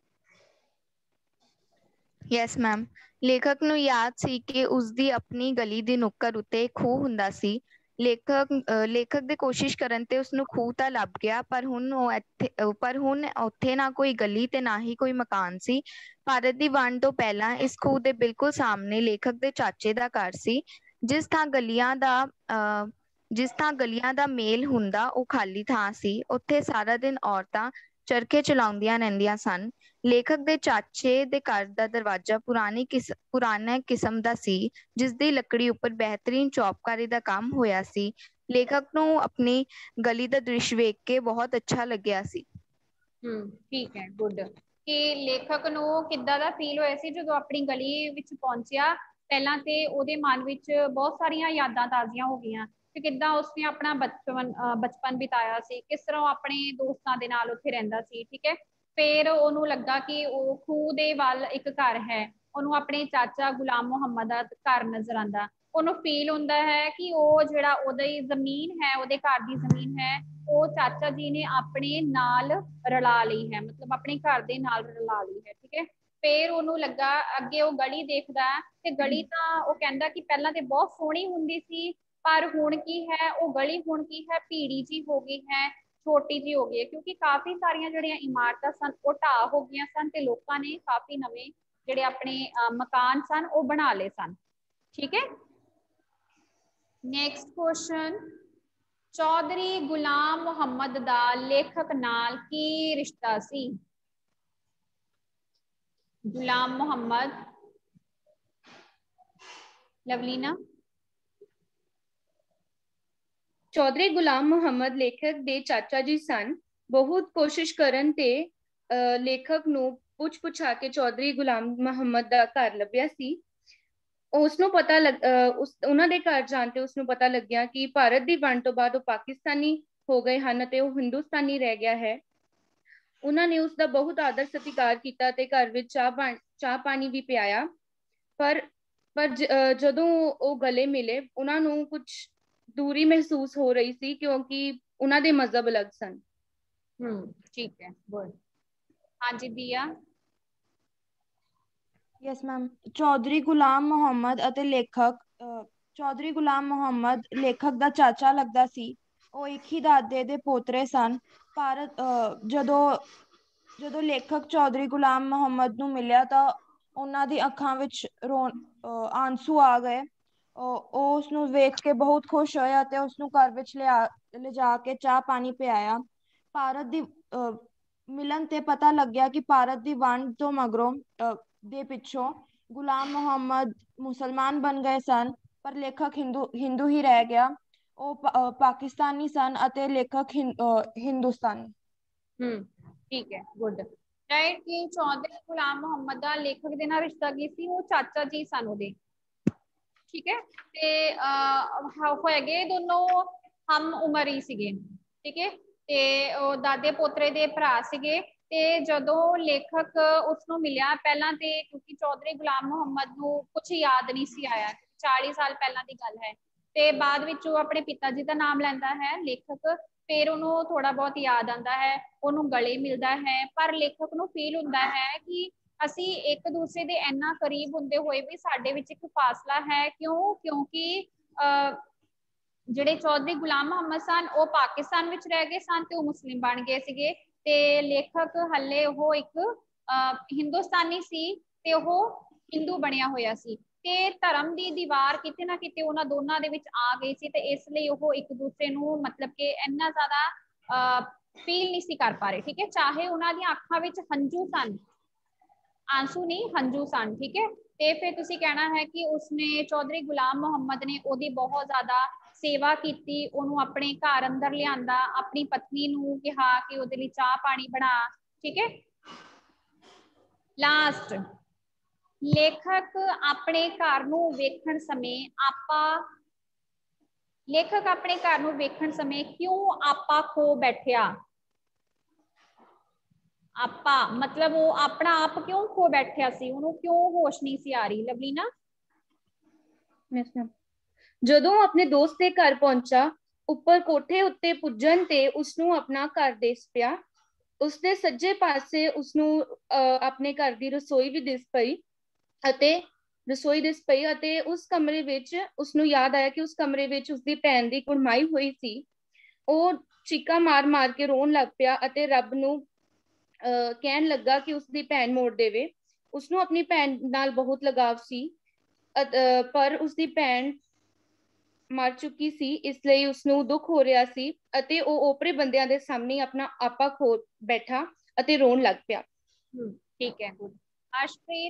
ਯੈਸ ਮੈਮ, ਲੇਖਕ ਨੂੰ ਯਾਦ ਸੀ ਕਿ ਉਸਦੀ ਆਪਣੀ ਗਲੀ ਦੀ ਨੁੱਕਰ ਉੱਤੇ ਖੂਹ ਹੁੰਦਾ ਸੀ। ਲੇਖਕ ਲੇਖਕ ਦੇ ਕੋਸ਼ਿਸ਼ ਕਰਨ ਤੇ ਉਸਨੂੰ ਖੂਹ ਤਾਂ ਲੱਭ ਗਿਆ, ਪਰ ਹੁਣ ਉਹ ਇੱਥੇ ਪਰ ਹੁਣ ਉੱਥੇ ਨਾ ਕੋਈ ਗਲੀ ਤੇ ਨਾ ਹੀ ਕੋਈ ਮਕਾਨ ਸੀ। ਭਾਰਤ ਦੀ ਵੰਡ ਤੋਂ ਪਹਿਲਾਂ ਇਸ ਖੂਹ ਦੇ ਬਿਲਕੁਲ ਸਾਹਮਣੇ ਲੇਖਕ ਦੇ ਚਾਚੇ ਦਾ ਘਰ ਸੀ। ਜਿਸ ਥਾਂ ਗਲੀਆਂ ਦਾ ਅਹ ਜਿਸ ਥਾਂ ਗਲੀਆਂ ਦਾ ਮੇਲ ਹੁੰਦਾ ਉਹ ਖਾਲੀ ਥਾਂ ਸੀ। ਉੱਥੇ ਸਾਰਾ ਦਿਨ ਔਰਤਾਂ ਚਰਖੇ ਚਲਾਉਂਦੀਆਂ ਰਹਿੰਦੀਆਂ ਸਨ। ਲੇਖਕ ਦੇ ਚਾਚੇ ਦੇ ਘਰ ਦਾ ਦਰਵਾਜ਼ਾ ਪੁਰਾਣੀ ਕਿਸ ਪੁਰਾਣਾ ਕਿਸਮ ਦਾ ਸੀ, ਜਿਸ ਦੀ ਲੱਕੜੀ ਉੱਪਰ ਬਿਹਤਰੀਨ ਚੌਬਕਾਰੀ ਦਾ ਕੰਮ ਹੋਇਆ ਸੀ। ਲੇਖਕ ਨੂੰ ਆਪਣੀ ਗਲੀ ਦਾ ਦ੍ਰਿਸ਼ ਵੇਖ ਕੇ ਬਹੁਤ ਅੱਛਾ ਲੱਗਿਆ ਸੀ। ਹਮ ਠੀਕ ਹੈ, ਗੁੱਡ। ਕਿ ਲੇਖਕ ਨੂੰ ਕਿੱਦਾਂ ਦਾ ਫੀਲ ਹੋਇਆ ਸੀ ਜਦੋਂ ਆਪਣੀ ਗਲੀ ਵਿੱਚ ਪਹੁੰਚਿਆ? ਪਹਿਲਾਂ ਤੇ ਉਹਦੇ ਮਨ ਵਿੱਚ ਬਹੁਤ ਸਾਰੀਆਂ ਯਾਦਾਂ ਤਾਜ਼ੀਆਂ ਹੋ ਗਈਆਂ ਕਿ ਕਿੱਦਾਂ ਉਸਨੇ ਆਪਣਾ ਬਚਪਨ ਬਚਪਨ ਬਿਤਾਇਆ ਸੀ, ਕਿਸ ਤਰ੍ਹਾਂ ਉਹ ਆਪਣੇ ਦੋਸਤਾਂ ਦੇ ਨਾਲ ਉੱਥੇ ਰਹਿੰਦਾ ਸੀ। ਠੀਕ ਹੈ, ਫਿਰ ਉਹਨੂੰ ਲੱਗਾ ਕਿ ਉਹ ਖੂਹ ਦੇ ਵੱਲ ਇੱਕ ਘਰ ਹੈ, ਉਹਨੂੰ ਆਪਣੇ ਚਾਚਾ ਗੁਲਾਮ ਮੁਹੰਮਦ ਦਾ ਘਰ ਨਜ਼ਰ ਆਉਂਦਾ। ਉਹਨੂੰ ਫੀਲ ਹੁੰਦਾ ਹੈ ਕਿ ਉਹ ਜਿਹੜਾ ਉਹਦੀ ਜ਼ਮੀਨ ਹੈ, ਉਹਦੇ ਘਰ ਦੀ ਜ਼ਮੀਨ ਹੈ, ਉਹ ਚਾਚਾ ਜੀ ਨੇ ਆਪਣੇ ਨਾਲ ਰਲਾ ਲਈ ਹੈ, ਮਤਲਬ ਆਪਣੇ ਘਰ ਦੇ ਨਾਲ ਰਲਾ ਲਈ ਹੈ। ਠੀਕ ਹੈ, ਫਿਰ ਉਹਨੂੰ ਲੱਗਾ, ਅੱਗੇ ਉਹ ਗਲੀ ਦੇਖਦਾ ਤੇ ਗਲੀ ਤਾਂ ਉਹ ਕਹਿੰਦਾ ਕਿ ਪਹਿਲਾਂ ਤੇ ਬਹੁਤ ਸੋਹਣੀ ਹੁੰਦੀ ਸੀ, ਪਰ ਹੁਣ ਕੀ ਹੈ, ਉਹ ਗਲੀ ਹੁਣ ਕੀ ਹੈ, ਭੀੜੀ ਜੀ ਹੋ ਗਈ ਹੈ, ਛੋਟੀ ਜੀ ਹੋ ਗਈ ਹੈ क्योंकि काफी सारिया ਜਿਹੜੀਆਂ ਇਮਾਰਤਾਂ ਸਨ ਉਹ ਢਾਹ ਹੋ ਗਈਆਂ ਸਨ ਤੇ ਲੋਕਾਂ ਨੇ ਕਾਫੀ ਨਵੇਂ ਜਿਹੜੇ ਆਪਣੇ ਮਕਾਨ ਸਨ ਉਹ ਬਣਾ ਲਏ ਸਨ। ठीक है, नेक्स्ट क्वेश्चन, चौधरी गुलाम मुहम्मद दा लेखक नाल की रिश्ता सी? गुलाम मुहम्मद, लवलीना। चौधरी गुलाम मुहम्मद लेखक दे चाचा जी सन। बहुत कोशिश करन ते लेखक नू पुछ पुछा के चौधरी गुलाम मुहम्मद दा घर लभ्या सी। उसनू पता लग उस उन्हां दे घर जान ते उसनू पता लग गया कि भारत दी वंड तो बाद वो पाकिस्तानी हो गए हन ते वो हिंदुस्तानी रह गया है। उन्हां ने उसका बहुत आदर सत्कार किया ते घर विच चाह चाह पानी भी पियाया। पर पर जदों वो गले मिले उन्हां नू कुछ दूरी महसूस हो रही सी क्योंकि उन्हां दे मजहब अलग सन। हम्म ठीक है, गुड। हाँ जी दिया। Yes ma'am. चौधरी गुलाम मुहम्मद ਅਤੇ ਲੇਖਕ ਚੌਧਰੀ ਗੁਲਾਮ ਮੁਹੰਮਦ ਲੇਖਕ ਦਾ ਚਾਚਾ ਲੱਗਦਾ ਸੀ। ਉਹ ਇੱਕ ਹੀ ਦਾਦੇ ਦੇ ਪੋਤਰੇ ਸਨ। ਭਾਰਤ ਜਦੋਂ ਜਦੋਂ ਲੇਖਕ ਚੌਧਰੀ ਗੁਲਾਮ ਮੁਹੰਮਦ ਨੂੰ ਮਿਲਿਆ ਤਾਂ ਉਹਨਾਂ ਦੀ ਅੱਖਾਂ ਵਿੱਚ ਰੋ ਆਂਸੂ ਆ ਗਏ। ਉਹ ਉਸਨੂੰ ਵੇਖ ਕੇ ਬਹੁਤ ਖੁਸ਼ ਹੋਇਆ ਤੇ ਉਸਨੂੰ ਘਰ ਵਿੱਚ ਲਿਆ ਲਿਜਾ ਕੇ ਚਾਹ ਪਾਣੀ ਪਿਆਇਆ। ਭਾਰਤ ਦੀ ਮਿਲਣ ਤੇ ਪਤਾ ਲੱਗਿਆ ਕਿ ਭਾਰਤ ਦੀ ਵੰਡ ਤੋਂ ਮਗਰੋਂ ਦੇ ਪਿੱਛੋਂ ਗੁਲਾਮ ਮੁਹੰਮਦ ਮੁਸਲਮਾਨ ਬਣ ਗਏ ਸਨ ਪਰ ਲੇਖਕ ਹਿੰਦੂ ਹਿੰਦੂ ਹੀ ਰਹਿ ਗਿਆ। ਉਹ ਪਾਕਿਸਤਾਨੀ ਸਨ ਅਤੇ ਲੇਖਕ ਹਿੰਦੁਸਤਾਨੀ। ਹਮ ਠੀਕ ਹੈ, ਗੁੱਡ। ਰਾਈਟ ਕਿ ਚੌਧਰੀ ਗੁਲਾਮ ਮੁਹੰਮਦ ਦਾ ਲੇਖਕ ਦੇ ਨਾਲ ਰਿਸ਼ਤਾ ਕੀ ਸੀ? ਉਹ ਚਾਚਾ ਜੀ ਸਨ ਉਹਦੇ। ਠੀਕ ਹੈ, ਤੇ ਹੋਏ ਗਏ ਦੋਨੋਂ ਹਮ ਉਮਰ ਹੀ ਸੀਗੇ। ਠੀਕ ਹੈ, ਤੇ ਉਹ ਦਾਦੇ ਪੋਤਰੇ ਦੇ ਭਰਾ ਸੀਗੇ। ਤੇ ਜਦੋਂ ਲੇਖਕ ਉਸਨੂੰ ਮਿਲਿਆ ਪਹਿਲਾਂ ਤੇ ਕਿਉਂਕਿ ਚੌਧਰੀ ਗੁਲਾਮ ਮੁਹੰਮਦ ਨੂੰ ਕੁਝ ਯਾਦ ਨਹੀਂ ਸੀ ਆਇਆ, ਚਾਲੀ ਸਾਲ ਪਹਿਲਾਂ ਦੀ ਗੱਲ ਹੈ। ਤੇ ਬਾਅਦ ਵਿੱਚ ਉਹ ਆਪਣੇ ਪਿਤਾ ਜੀ ਦਾ ਨਾਮ ਲੈਂਦਾ ਹੈ ਲੇਖਕ। ਫਿਰ ਉਹਨੂੰ ਥੋੜਾ ਬਹੁਤ ਯਾਦ ਆਉਂਦਾ ਹੈ, ਉਹਨੂੰ ਗਲੇ ਮਿਲਦਾ ਹੈ, ਪਰ ਲੇਖਕ ਨੂੰ ਫੀਲ ਹੁੰਦਾ ਹੈ ਕਿ ਅਸੀਂ ਇੱਕ ਦੂਸਰੇ ਦੇ ਇੰਨਾ ਕਰੀਬ ਹੁੰਦੇ ਹੋਏ ਵੀ ਸਾਡੇ ਵਿੱਚ ਇੱਕ ਫਾਸਲਾ ਹੈ। ਕਿਉਂ? ਕਿਉਂਕਿ ਅਹ ਜਿਹੜੇ ਚੌਧਰੀ ਗੁਲਾਮ ਮੁਹੰਮਦ ਸਨ ਉਹ ਪਾਕਿਸਤਾਨ ਵਿੱਚ ਰਹਿ ਗਏ ਸਨ ਤੇ ਉਹ ਮੁਸਲਿਮ ਬਣ ਗਏ ਸੀਗੇ ਤੇ ਲੇਖਕ ਹੱਲੇ ਉਹ ਇੱਕ ਅਹ ਹਿੰਦੁਸਤਾਨੀ ਸੀ ਤੇ ਉਹ ਹਿੰਦੂ ਬਣਿਆ ਹੋਇਆ ਸੀ ਤੇ ਧਰਮ ਦੀ ਦੀਵਾਰ ਕਿਤੇ ਨਾ ਕਿਤੇ ਉਹਨਾਂ ਦੋਨਾਂ ਦੇ ਵਿੱਚ ਆ ਗਈ ਸੀ ਤੇ ਇਸ ਲਈ ਉਹ ਇੱਕ ਦੂਸਰੇ ਨੂੰ ਮਤਲਬ ਕਿ ਇੰਨਾ ਜ਼ਿਆਦਾ ਅਹ ਫੀਲ ਨਹੀਂ ਸੀ ਕਰ ਪਾ ਰਹੇ। ਠੀਕ ਹੈ, ਚਾਹੇ ਉਹਨਾਂ ਦੀਆਂ ਅੱਖਾਂ ਵਿੱਚ ਹੰਝੂ ਸਨ, ਆਂਸੂ ਨਹੀਂ ਹੰਝੂ ਸਨ। ਠੀਕ ਹੈ, ਤੇ ਫਿਰ ਤੁਸੀਂ ਕਹਿਣਾ ਹੈ ਕਿ ਉਸਨੇ ਚੌਧਰੀ ਗੁਲਾਮ ਮੁਹੰਮਦ ਨੇ ਉਹਦੀ ਬਹੁਤ ਜ਼ਿਆਦਾ ਸੇਵਾ ਕੀਤੀ, ਉਹਨੂੰ ਆਪਣੇ ਘਰ ਅੰਦਰ ਲਿਆਂਦਾ, ਆਪਣੀ ਪਤਨੀ ਨੂੰ ਕਿਹਾ ਕਿ ਉਹਦੇ ਲਈ ਚਾਹ ਪਾਣੀ ਬਣਾ। ਠੀਕ ਹੈ, ਲਾਸਟ, ਲੇਖਕ ਆਪਣੇ ਘਰ ਨੂੰ ਵੇਖਣ ਸਮੇਂ ਆਪਾਂ ਲੇਖਕ ਆਪਣੇ ਘਰ ਨੂੰ ਵੇਖਣ ਸਮੇਂ ਕਿਉਂ ਆਪਾ ਖੋ ਬੈਠਿਆ? ਆਪਾ ਮਤਲਬ ਉਹ ਆਪਣਾ ਆਪ ਕਿਉਂ ਖੋ ਬੈਠਿਆ ਸੀ, ਉਹਨੂੰ ਕਿਉਂ ਹੋਸ਼ ਨਹੀਂ ਸੀ ਆ ਰਹੀ? ਲਵਲੀਨਾ। Yes ma'am. ਜਦੋਂ ਆਪਣੇ ਦੋਸਤ ਦੇ ਘਰ ਪਹੁੰਚਾ, ਉੱਪਰ ਕੋਠੇ ਉੱਤੇ ਪੁੱਜਣ ਤੇ ਉਸਨੂੰ ਆਪਣਾ ਘਰ ਦਿਸ ਪਿਆ। ਉਸਦੇ ਸੱਜੇ ਪਾਸੇ ਉਸਨੂੰ ਆਪਣੇ ਘਰ ਦੀ ਰਸੋਈ ਵੀ ਦਿਸ ਪਈ ਅਤੇ ਰਸੋਈ ਦਿਸ ਪਈ ਅਤੇ ਉਸ ਕਮਰੇ ਵਿੱਚ ਉਸਨੂੰ ਯਾਦ ਆਇਆ ਕਿ ਉਸ ਕਮਰੇ ਵਿੱਚ ਉਸਦੀ ਭੈਣ ਦੀ ਕੁੜਮਾਈ ਹੋਈ ਸੀ। ਉਹ ਚੀਕਾਂ ਮਾਰ ਮਾਰ ਕੇ ਰੋਣ ਲੱਗ ਪਿਆ ਅਤੇ ਰੱਬ ਨੂੰ ਅਹ ਕਹਿਣ ਲੱਗਾ ਕਿ ਉਸਦੀ ਭੈਣ ਮੋੜ ਦੇਵੇ। ਉਸਨੂੰ ਆਪਣੀ ਭੈਣ ਨਾਲ ਬਹੁਤ ਲਗਾਵ ਸੀ ਪਰ ਉਸਦੀ ਭੈਣ ਮਰ ਚੁੱਕੀ ਸੀ, ਇਸ ਲਈ ਉਸਨੂੰ ਦੁੱਖ ਹੋ ਰਿਹਾ ਸੀ ਅਤੇ ਉਹ ਓਪਰੇ ਬੰਦਿਆਂ ਦੇ ਸਾਹਮਣੇ ਆਪਣਾ ਆਪਾ ਖੋ ਬੈਠਾ ਅਤੇ ਰੋਣ ਲੱਗ ਪਿਆ। ਠੀਕ ਹੈ, ਗੁੱਡ। ਅਰਸ਼ਪ੍ਰੀਤ।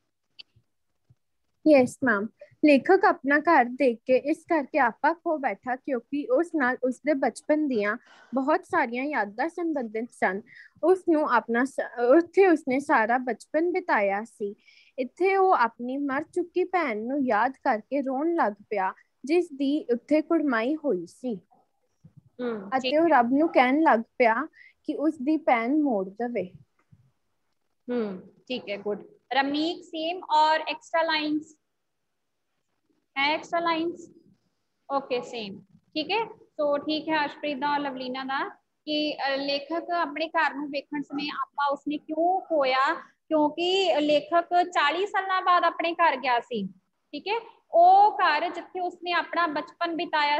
Yes ma'am. ਲੇਖਕ ਆਪਣਾ ਘਰ ਦੇਖ ਕੇ ਇਸ ਕਰਕੇ ਆਪਾ ਖੋ ਬੈਠਾ ਕਿਉਂਕਿ ਉਸ ਨਾਲ ਉਸਦੇ ਬਚਪਨ ਦੀਆਂ ਬਹੁਤ ਸਾਰੀਆਂ ਯਾਦਾਂ ਸੰਬੰਧਿਤ ਸਨ। ਉਸਨੂੰ ਆਪਣਾ ਉੱਥੇ ਉਸਨੇ ਸਾਰਾ ਬਚਪਨ ਬਿਤਾਇਆ ਸੀ। ਇੱਥੇ ਉਹ ਆਪਣੀ ਮਰ ਚੁੱਕੀ ਭੈਣ ਨੂੰ ਯਾਦ ਕਰਕੇ ਰੋਣ ਲੱਗ ਪਿਆ ਜਿਸ ਦੀ ਉੱਥੇ ਕੁੜਮਾਈ ਹੋਈ ਸੀ ਅਤੇ ਉਹ ਰੱਬ ਨੂੰ ਕਹਿਣ ਲੱਗ ਪਿਆ ਕਿ ਉਸਦੀ ਭੈਣ ਮੋੜ ਦੇਵੇ। हम्म ठीक है, गुड। रमीक सेम और एक्स्ट्रा लाइंस है? Extra lines okay same. ठीक है, तो ठीक है अर्शप्रीत दा और लवलीना दा कि लेखक अपने घर ਨੂੰ ਵੇਖਣ ਸਮੇਂ ਆਪਾ ਉਸਨੇ ਕਿਉਂ ਖੋਇਆ? ਕਿਉਂਕਿ ਲੇਖਕ ਚਾਲੀ ਸਾਲਾਂ ਬਾਅਦ ਆਪਣੇ ਘਰ ਗਿਆ ਸੀ। ਠੀਕ ਹੈ, ਉਹ ਘਰ ਜਿੱਥੇ ਉਸਨੇ ਆਪਣਾ ਬਚਪਨ ਬਿਤਾਇਆ ਸੀ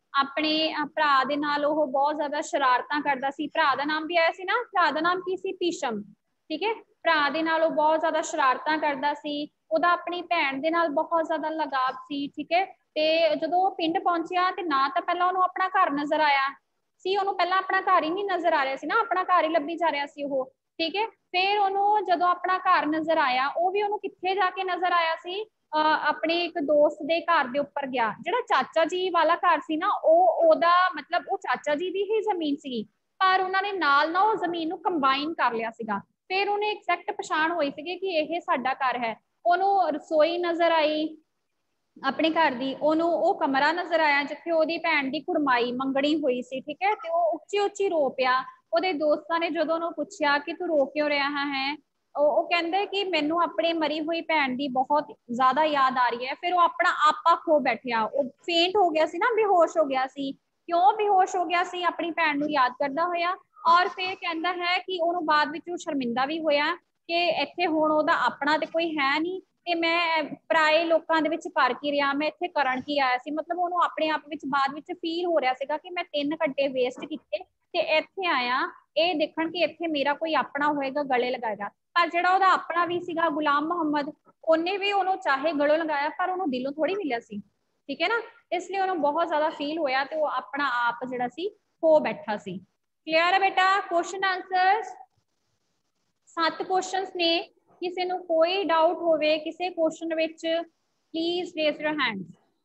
ਆਪਣੇ ਭਰਾ ਦੇ ਨਾਲ ਉਹ ਬਹੁਤ ਜ਼ਿਆਦਾ ਸ਼ਰਾਰਤਾਂ ਕਰਦਾ ਸੀ। ਭਰਾ ਦਾ ਨਾਮ ਵੀ ਆਇਆ ਸੀ ਨਾ, ਭਰਾ ਦਾ ਨਾਮ ਕੀ ਸੀ? ਭੀਸ਼ਮ। ਠੀਕ ਹੈ, ਭਰਾ ਦੇ ਨਾਲ ਉਹ ਬਹੁਤ ਜ਼ਿਆਦਾ ਸ਼ਰਾਰਤਾਂ ਕਰਦਾ ਸੀ। ਉਹਦਾ ਆਪਣੀ ਭੈਣ ਦੇ ਨਾਲ ਬਹੁਤ ਜ਼ਿਆਦਾ ਲਗਾਵ ਸੀ। ਠੀਕ ਹੈ, ਤੇ ਜਦੋਂ ਉਹ ਪਿੰਡ ਪਹੁੰਚਿਆ ਤੇ ਨਾ ਤਾਂ ਪਹਿਲਾਂ ਉਹਨੂੰ ਆਪਣਾ ਘਰ ਨਜ਼ਰ ਆਇਆ ਸੀ, ਉਹਨੂੰ ਪਹਿਲਾਂ ਆਪਣਾ ਘਰ ਹੀ ਨਹੀਂ ਨਜ਼ਰ ਆ ਰਿਹਾ ਸੀ ਨਾ, ਆਪਣਾ ਘਰ ਹੀ ਲੱਭੀ ਜਾ ਰਿਹਾ ਸੀ ਉਹ। ਠੀਕ ਹੈ, ਫਿਰ ਉਹਨੂੰ ਜਦੋਂ ਆਪਣਾ ਘਰ ਨਜ਼ਰ ਆਇਆ, ਉਹ ਵੀ ਉਹਨੂੰ ਕਿੱਥੇ ਜਾ ਕੇ ਨਜ਼ਰ ਆਇਆ ਸੀ? ਅਹ ਆਪਣੇ ਇੱਕ ਦੋਸਤ ਦੇ ਘਰ ਦੇ ਉੱਪਰ ਗਿਆ। ਜਿਹੜਾ ਚਾਚਾ ਜੀ ਵਾਲਾ ਘਰ ਸੀ ਨਾ, ਉਹ ਉਹਦਾ ਮਤਲਬ ਉਹ ਚਾਚਾ ਜੀ ਦੀ ਹੀ ਜ਼ਮੀਨ ਸੀ, ਪਰ ਉਹਨਾਂ ਨੇ ਨਾਲ ਨਾ ਉਹ ਜ਼ਮੀਨ ਨੂੰ ਕੰਬਾਈਨ ਕਰ ਲਿਆ ਸੀਗਾ। ਫਿਰ ਉਹਨੇ ਐਗਜ਼ੈਕਟ ਪਛਾਣ ਹੋਈ ਸੀਗੀ ਕਿ ਇਹ ਸਾਡਾ ਘਰ ਹੈ। ਉਹਨੂੰ ਰਸੋਈ ਨਜ਼ਰ ਆਈ ਆਪਣੇ ਘਰ ਦੀ, ਉਹਨੂੰ ਉਹ ਕਮਰਾ ਨਜ਼ਰ ਆਇਆ ਜਿੱਥੇ ਉਹਦੀ ਭੈਣ ਦੀ ਕੁੜਮਾਈ ਮੰਗਣੀ ਹੋਈ ਸੀ। ਠੀਕ ਹੈ, ਤੇ ਉਹ ਉੱਚੀ ਉੱਚੀ ਰੋ ਪਿਆ। ਉਹਦੇ ਦੋਸਤਾਂ ਨੇ ਜਦੋਂ ਉਹਨੂੰ ਪੁੱਛਿਆ ਕਿ ਤੂੰ ਰੋ ਕਿਉਂ ਰਿਹਾ ਹੈ, ਉਹ ਕਹਿੰਦੇ ਕਿ ਮੈਨੂੰ ਆਪਣੀ ਮਰੀ ਹੋਈ ਭੈਣ ਦੀ ਬਹੁਤ ਜ਼ਿਆਦਾ ਯਾਦ ਆ ਰਹੀ ਹੈ। ਫਿਰ ਉਹ ਆਪਣਾ ਆਪਾ ਖੋ ਬੈਠਿਆ, ਉਹ ਫੇਂਟ ਹੋ ਗਿਆ ਸੀ ਨਾ, ਬੇਹੋਸ਼ ਹੋ ਗਿਆ ਸੀ। ਕਿਉਂ ਬੇਹੋਸ਼ ਹੋ ਗਿਆ ਸੀ? ਆਪਣੀ ਭੈਣ ਨੂੰ ਯਾਦ ਕਰਦਾ ਹੋਇਆ। ਔਰ ਫਿਰ ਕਹਿੰਦਾ ਹੈ ਕਿ ਉਹਨੂੰ ਬਾਅਦ ਵਿੱਚ ਉਹ ਸ਼ਰਮਿੰਦਾ ਵੀ ਹੋਇਆ ਕਿ ਇੱਥੇ ਹੁਣ ਉਹਦਾ ਆਪਣਾ ਤੇ ਕੋਈ ਹੈ ਨਹੀਂ, ਤੇ ਮੈਂ ਪਰਾਏ ਲੋਕਾਂ ਦੇ ਵਿੱਚ ਕਰ ਕੀ ਰਿਹਾ, ਮੈਂ ਇੱਥੇ ਕਰਨ ਕੀ ਆਇਆ ਸੀ। ਮਤਲਬ ਉਹਨੂੰ ਆਪਣੇ ਆਪ ਵਿੱਚ ਬਾਅਦ ਵਿੱਚ ਫੀਲ ਹੋ ਰਿਹਾ ਸੀਗਾ ਕਿ ਮੈਂ ਤਿੰਨ ਘੰਟੇ ਵੇਸਟ ਕੀਤੇ ਤੇ ਇੱਥੇ ਆਇਆ ਇਹ ਦੇਖਣ ਕਿ ਇੱਥੇ ਮੇਰਾ ਕੋਈ ਆਪਣਾ ਹੋਏਗਾ, ਗਲੇ ਲਗਾਏਗਾ। ਪਰ ਜਿਹੜਾ ਉਹਦਾ ਆਪਣਾ ਵੀ ਸੀਗਾ ਗੁਲਾਮ ਮੁਹੰਮਦ, ਉਹਨੇ ਵੀ ਉਹਨੂੰ ਚਾਹੇ ਗਲੋਂ ਲਗਾਇਆ ਪਰ ਉਹਨੂੰ ਦਿਲੋਂ ਥੋੜੀ ਮਿਲਿਆ ਸੀ। ਠੀਕ ਹੈ ਨਾ, ਇਸ ਲਈ ਉਹਨੂੰ ਬਹੁਤ ਜ਼ਿਆਦਾ ਫੀਲ ਹੋਇਆ ਤੇ ਉਹ ਆਪਣਾ ਆਪ ਜਿਹੜਾ ਸੀ ਖੋ ਬੈਠਾ ਸੀ। ਕਲੀਅਰ ਹੈ ਬੇਟਾ? ਕੁਐਸਚਨ ਆਂਸਰਸ ਸੱਤ ਕੁਐਸਚਨਸ ਨੇ। ਕਿਸੇ ਨੂੰ ਕੋਈ ਡਾਊਟ ਹੋਵੇ ਕਿਸੇ ਕੁਐਸਚਨ ਵਿੱਚ, please raise your hand.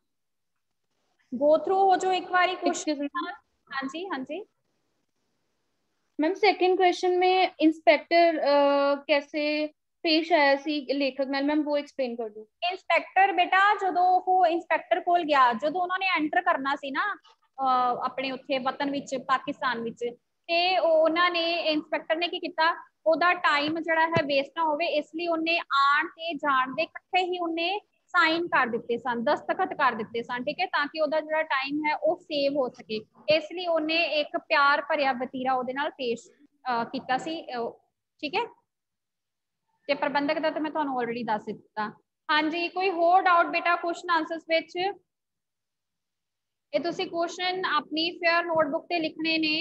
Go through ਹੋ ਜੋ ਇੱਕ ਵਾਰੀ क्वेश्चन। हाँ जी हाँ जी मैम सेकंड क्वेश्चन में इंस्पेक्टर कैसे पेश आया सी लेखक ਨਾਲ, मैम वो एक्सप्लेन कर दो। इंस्पेक्टर बेटा ਜਦੋਂ ਉਹ इंस्पेक्टर ਕੋਲ ਗਿਆ, ਜਦੋਂ ਉਹਨਾਂ ਨੇ ਐਂਟਰ ਕਰਨਾ ਸੀ ਨਾ ਆਪਣੇ ਉੱਥੇ ਵਤਨ ਵਿੱਚ, ਪਾਕਿਸਤਾਨ ਵਿੱਚ, ਤੇ ਉਹਨਾਂ ਨੇ ਇੰਸਪੈਕਟਰ ਨੇ ਕੀ ਕੀਤਾ, ਉਹਦਾ ਟਾਈਮ ਜਿਹੜਾ ਹੈ ਵੇਸਟ ਨਾ ਹੋਵੇ, ਇਸ ਲਈ ਉਹਨੇ ਆਣ ਤੇ ਜਾਣ ਦੇ ਇਕੱਠੇ ਹੀ ਉਹਨੇ ਸਾਈਨ ਕਰ ਦਿੱਤੇ ਸਨ, ਦਸਤਖਤ ਕਰ ਦਿੱਤੇ ਸਨ। ਠੀਕ ਹੈ, ਤਾਂ ਕਿ ਉਹਦਾ ਜਿਹੜਾ ਟਾਈਮ ਹੈ ਉਹ ਸੇਵ ਹੋ ਸਕੇ। ਇਸ ਲਈ ਉਹਨੇ ਇੱਕ ਪਿਆਰ ਭਰਿਆ ਵਤੀਰਾ ਉਹਦੇ ਨਾਲ ਪੇਸ਼ ਕੀਤਾ ਸੀ। ਠੀਕ ਹੈ, ਤੇ ਪ੍ਰਬੰਧਕ ਦਾ ਤਾਂ ਮੈਂ ਤੁਹਾਨੂੰ ਆਲਰੇਡੀ ਦੱਸ ਦਿੱਤਾ। ਹਾਂਜੀ, ਕੋਈ ਹੋਰ ਡਾਊਟ ਬੇਟਾ ਕੁਐਸਚਨ ਆਂਸਰਸ ਵਿੱਚ? ਇਹ ਤੁਸੀਂ ਕੁਐਸਚਨ ਆਪਣੀ ਫੇਅਰ ਨੋਟਬੁੱਕ ਤੇ ਲਿਖਣੇ ਨੇ।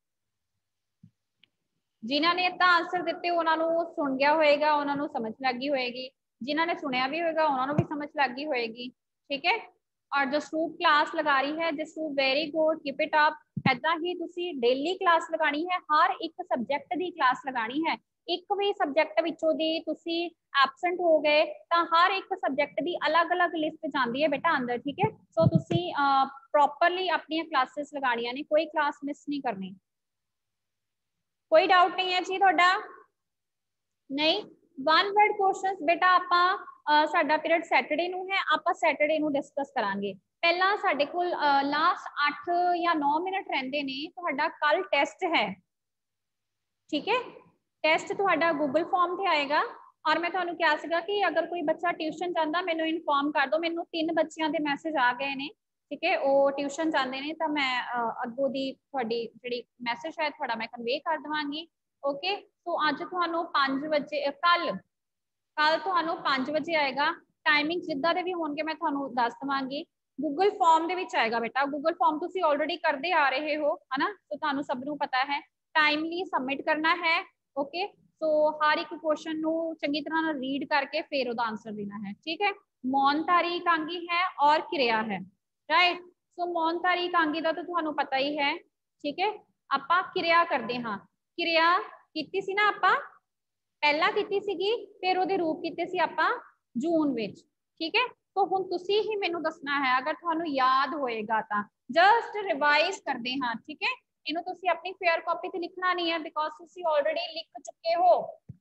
ਜਿਨ੍ਹਾਂ ਨੇ ਤਾਂ ਆਂਸਰ ਦਿੱਤੇ ਉਹਨਾਂ ਨੂੰ ਸੁਣ ਗਿਆ ਹੋਏਗਾ, ਉਹਨਾਂ ਨੂੰ ਸਮਝ ਲੱਗ ਗਈ ਹੋਏਗੀ। जिन्होंने ने सुनिया भी होगा उन्होंने भी समझ लग गई होएगी। ठीक है, और जसरूप क्लास लगा रही है, Jasroop very good, keep it up. ऐदा ही तुसी डेली क्लास लगानी है, हर एक सब्जेक्ट दी क्लास लगानी है। एक भी सब्जेक्ट विचों दी तुसी एबसेंट हो गए तो हर एक सब्जेक्ट दी अलग अलग लिस्ट जाती है बेटा अंदर। ठीक है, सो तुसी प्रॉपरली अपनी क्लासेस लगानियां ने, कोई क्लास मिस नहीं करनी। कोई डाउट नहीं है जी थोड़ा? नहीं। वन वर्ड क्वेश्चंस बेटा ਆਪਾਂ ਸਾਡਾ ਪੀਰੀਅਡ ਸੈਟਰਡੇ ਨੂੰ ਹੈ, ਆਪਾਂ ਸੈਟਰਡੇ ਨੂੰ ਡਿਸਕਸ ਕਰਾਂਗੇ। ਪਹਿਲਾਂ ਸਾਡੇ ਕੋਲ ਲਾਸਟ ਅੱਠ ਜਾਂ ਨੌ ਮਿੰਟ ਰਹਿੰਦੇ ਨੇ। ਤੁਹਾਡਾ ਕੱਲ ਟੈਸਟ ਹੈ। ਠੀਕ ਹੈ, ਟੈਸਟ ਤੁਹਾਡਾ ਗੂਗਲ ਫਾਰਮ ਤੇ ਆਏਗਾ। ਔਰ ਮੈਂ ਤੁਹਾਨੂੰ ਕਿਹਾ ਸੀਗਾ ਕਿ ਅਗਰ ਕੋਈ ਬੱਚਾ ਟਿਊਸ਼ਨ ਜਾਂਦਾ ਮੈਨੂੰ ਇਨਫੋਰਮ ਕਰ ਦਿਓ। ਮੈਨੂੰ ਤਿੰਨ ਬੱਚਿਆਂ ਦੇ ਮੈਸੇਜ ਆ ਗਏ ਨੇ। ਠੀਕ ਹੈ, ਉਹ ਟਿਊਸ਼ਨ ਜਾਂਦੇ ਨੇ ਤਾਂ ਮੈਂ ਅੱਗੋਂ ਦੀ ਤੁਹਾਡੀ ਜਿਹੜੀ ਮੈਸੇਜ ਹੈ ਤੁਹਾਡਾ ਮੈਂ ਕਨਵੇ ਕਰ ਦੇਵਾਂਗੀ। ਓਕੇ, ਸੋ ਅੱਜ ਤੁਹਾਨੂੰ ਪੰਜ ਵਜੇ ਕੱਲ ਕੱਲ ਤੁਹਾਨੂੰ ਪੰਜ ਵਜੇ ਆਏਗਾ। ਟਾਈਮਿੰਗ ਜਿੱਦਾਂ ਦੇ ਵੀ ਹੋਣਗੇ ਮੈਂ ਤੁਹਾਨੂੰ ਦੱਸ ਦੇਵਾਂਗੀ। ਗੂਗਲ ਫਾਰਮ ਦੇ ਵਿੱਚ ਆਏਗਾ ਬੇਟਾ। ਗੂਗਲ ਫਾਰਮ ਤੁਸੀਂ ਆਲਰੇਡੀ ਕਰਦੇ ਆ ਰਹੇ ਹੋ ਹਨਾ, ਸੋ ਤੁਹਾਨੂੰ ਸਭ ਨੂੰ ਪਤਾ ਹੈ। ਟਾਈਮਲੀ ਸਬਮਿਟ ਕਰਨਾ ਹੈ। ਓਕੇ, ਸੋ ਹਰ ਇੱਕ ਕੁਐਸਚਨ ਨੂੰ ਚੰਗੀ ਤਰ੍ਹਾਂ ਨਾਲ ਰੀਡ ਕਰਕੇ ਫਿਰ ਉਹਦਾ ਆਨਸਰ ਦੇਣਾ ਹੈ। ਠੀਕ ਹੈ, ਮੌਨ ਤਾਰੀ ਕਾਂਗੀ ਹੈ ਔਰ ਕਿਰਿਆ ਹੈ। ਰਾਈਟ, ਸੋ ਮੌਨ ਤਾਰੀ ਕਾਂਗੀ ਦਾ ਤਾਂ ਤੁਹਾਨੂੰ ਪਤਾ ਹੀ ਹੈ। ਠੀਕ ਹੈ, ਆਪਾਂ ਕਿਰਿਆ ਕਰਦੇ ਹਾਂ। ਕਿਰਿਆ ਕੀਤੀ ਸੀ ਨਾ ਆਪਾਂ, ਪਹਿਲਾਂ ਕੀਤੀ ਸੀਗੀ, ਫਿਰ ਉਹਦੇ ਰੂਪ ਕੀਤੇ ਸੀ ਆਪਾਂ ਜੂਨ ਵਿੱਚ। ਠੀਕ ਹੈ, तो ਹੁਣ ਤੁਸੀਂ ਹੀ ਮੈਨੂੰ ਦੱਸਣਾ ਹੈ, ਅਗਰ ਤੁਹਾਨੂੰ ਯਾਦ ਹੋਏਗਾ ਤਾਂ। ਜਸਟ ਰਿਵਾਈਜ਼ ਕਰਦੇ ਹਾਂ। ਠੀਕ ਹੈ, ਇਹਨੂੰ ਤੁਸੀਂ ਆਪਣੀ ਫੇਅਰ ਕਾਪੀ ਤੇ ਲਿਖਣਾ ਨਹੀਂ ਹੈ, ਬਿਕੋਜ਼ ਤੁਸੀਂ ਆਲਰੇਡੀ ਲਿਖ ਚੁੱਕੇ ਹੋ।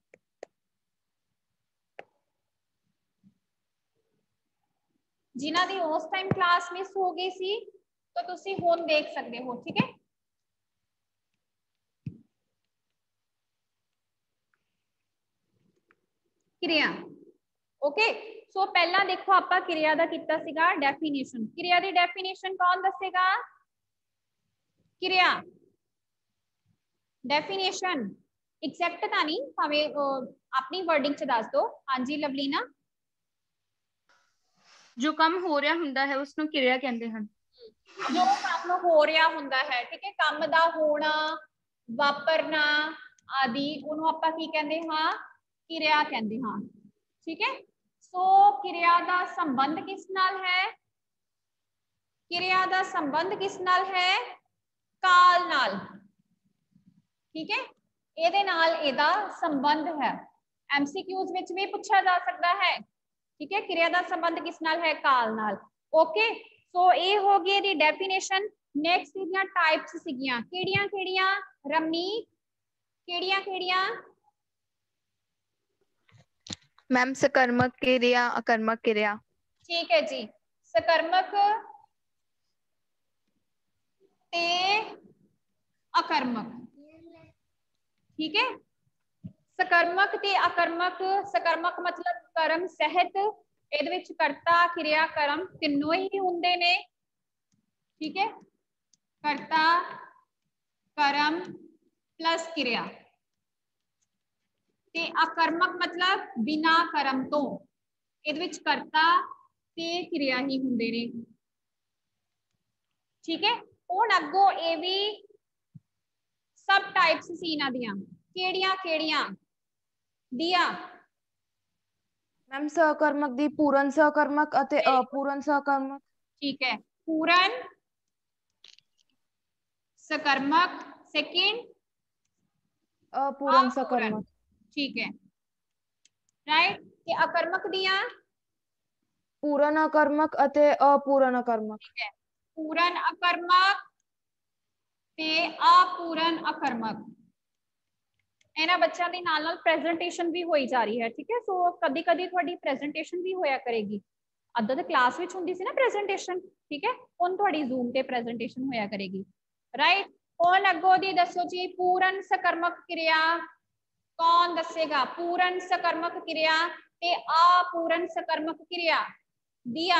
ਜਿਨ੍ਹਾਂ ਦੀ ਉਸ ਟਾਈਮ ਕਲਾਸ ਮਿਸ ਹੋ ਗਈ ਸੀ ਤਾਂ ਤੁਸੀਂ ਹੁਣ ਦੇਖ ਸਕਦੇ ਹੋ। ਠੀਕ ਹੈ, ਕਿਰਿਆ। ਓਕੇ, ਸੋ ਪਹਿਲਾਂ ਦੇਖੋ ਆਪਾਂ ਕਿਰਿਆ ਦਾ ਕੀਤਾ ਸੀਗਾ ਡੈਫੀਨੇਸ਼ਨ। ਕਿਰਿਆ ਦੀ ਡੈਫੀਨੇਸ਼ਨ ਕੌਣ ਦੱਸੇਗਾ? ਕਿਰਿਆ ਡੈਫੀਨੇਸ਼ਨ ਐਗਜ਼ੈਕਟ ਤਾਂ ਨਹੀਂ, ਭਾਵੇਂ ਆਪਣੀ ਵਰਡਿੰਗ ਚ ਦੱਸ ਦਿਓ। ਹਾਂਜੀ ਲਵਲੀਨਾ। ਜੋ ਕੰਮ ਹੋ ਰਿਹਾ ਹੁੰਦਾ ਹੈ ਉਸ ਨੂੰ ਕਿਰਿਆ ਕਹਿੰਦੇ ਹਨ। ਜੋ ਕੰਮ ਹੋ ਰਿਹਾ ਹੁੰਦਾ ਹੈ, ਠੀਕ ਹੈ, ਕੰਮ ਦਾ ਹੋਣਾ, ਵਾਪਰਨਾ ਆਦि, ਉਹਨੂੰ ਆਪਾਂ ਕੀ ਕਹਿੰਦੇ ਹਾਂ, ਕਿਰਿਆ ਕਹਿੰਦੇ ਹਾਂ, ਠੀਕ ਹੈ। ਸੋ ਕਿਰਿਆ ਦਾ ਸੰਬੰਧ ਕਿਸ ਨਾਲ ਹੈ? ਕਿਰਿਆ ਦਾ ਸੰਬੰਧ ਕਿਸ ਨਾਲ ਹੈ? ਕਾਲ ਨਾਲ, ਠੀਕ ਹੈ, ਇਹਦੇ ਨਾਲ ਇਹਦਾ ਸੰਬੰਧ ਹੈ। ਐਮਸੀਕਿਊਜ਼ ਵਿੱਚ ਵੀ ਪੁੱਛਿਆ ਜਾ ਸਕਦਾ ਹੈ, ਠੀਕ ਹੈ, ਕਿਰਿਆ ਦਾ ਸੰਬੰਧ ਕਿਸ ਨਾਲ ਹੈ? ਕਾਲ ਨਾਲ। ਓਕੇ, ਸੋ ਇਹ ਹੋ ਗਈ ਇਹਦੀ ਡੈਫੀਨੇਸ਼ਨ। ਨੈਕਸਟ ਇਹਦੀਆਂ ਟਾਈਪਸ ਸੀਗੀਆਂ ਕਿਹੜੀਆਂ ਕਿਹੜੀਆਂ ਰਮਨੀਤ? ਕਿਹੜੀਆਂ ਕਿਹੜੀਆਂ मैम? सकर्मक क्रिया, अकर्मक क्रिया। ठीक है जी, सकर्मक ते अकर्मक, ठीक है। सकर्मक ते अकर्मक, सकर्मक मतलब कर्म सहित, ਇਹਦੇ ਵਿੱਚ ਕਰਤਾ ਕਿਰਿਆ ਕਰਮ ਤਿੰਨੋਂ ਹੀ ਹੁੰਦੇ ਨੇ, ਠੀਕ ਹੈ, ਕਰਤਾ ਕਰਮ प्लस ਕਿਰਿਆ। ਤੇ ਅਕਰਮਕ ਮਤਲਬ ਬਿਨਾ ਕਰਮ ਤੋਂ, ਇਹਦੇ ਵਿੱਚ ਕਰਤਾ ਤੇ ਕਿਰਿਆ ਹੀ ਹੁੰਦੇ ਨੇ, ਠੀਕ ਹੈ। ਹੁਣ ਅੱਗੋਂ ਇਹ ਵੀ ਸਬ ਟਾਈਪਸ ਸੀ ਇਹਨਾਂ ਦੀਆਂ, ਕਿਹੜੀਆਂ ਕਿਹੜੀਆਂ ਦਿਆ? ਮੈਮ ਸਕਰਮਕ ਦੀ ਪੂਰਨ ਸਕਰਮਕ ਅਤੇ ਅਪੂਰਨ ਸਕਰਮਕ। ਠੀਕ ਹੈ, ਪੂਰਨ ਸਕਰਮਕ, सेकंड अपूर्ण सकर्मक, ठीक है, राइट। ते अकर्मक दिया? पूर्ण अकर्मक ਅਤੇ ਅਪੂਰਨ ਅਕਰਮਕ। ठीक है, पूर्ण अकर्मक ਤੇ ਅਪੂਰਨ ਅਕਰਮਕ। ਇਹਨਾਂ ਬੱਚਿਆਂ ਦੇ ਨਾਲ ਨਾਲ ਪ੍ਰੈਜੈਂਟੇਸ਼ਨ ਵੀ ਹੋਈ ਜਾ ਰਹੀ ਹੈ, ਠੀਕ ਹੈ। ਸੋ ਕਦੀ ਕਦੀ ਤੁਹਾਡੀ ਪ੍ਰੈਜੈਂਟੇਸ਼ਨ ਵੀ ਹੋਇਆ ਕਰੇਗੀ, ਅੱਧਾ ਤਾਂ ਕਲਾਸ ਵਿੱਚ ਹੁੰਦੀ ਸੀ ਨਾ ਪ੍ਰੈਜੈਂਟੇਸ਼ਨ, ਠੀਕ ਹੈ, ਹੁਣ ਤੁਹਾਡੀ ਜ਼ੂਮ ਤੇ ਪ੍ਰੈਜੈਂਟੇਸ਼ਨ ਹੋਇਆ ਕਰੇਗੀ, ਰਾਈਟ। ਹੁਣ ਅੱਗੋਂ ਦੀ ਦੱਸੋ ਜੀ, ਪੂਰਨ ਸਕਰਮਕ ਕਿਰਿਆ ਕੌਣ ਦੱਸੇਗਾ? ਪੂਰਨ ਸਕਰਮਕ ਕਿਰਿਆ ਤੇ ਅਪੂਰਨ ਸਕਰਮਕ ਕਿਰਿਆ ਦਿਆ?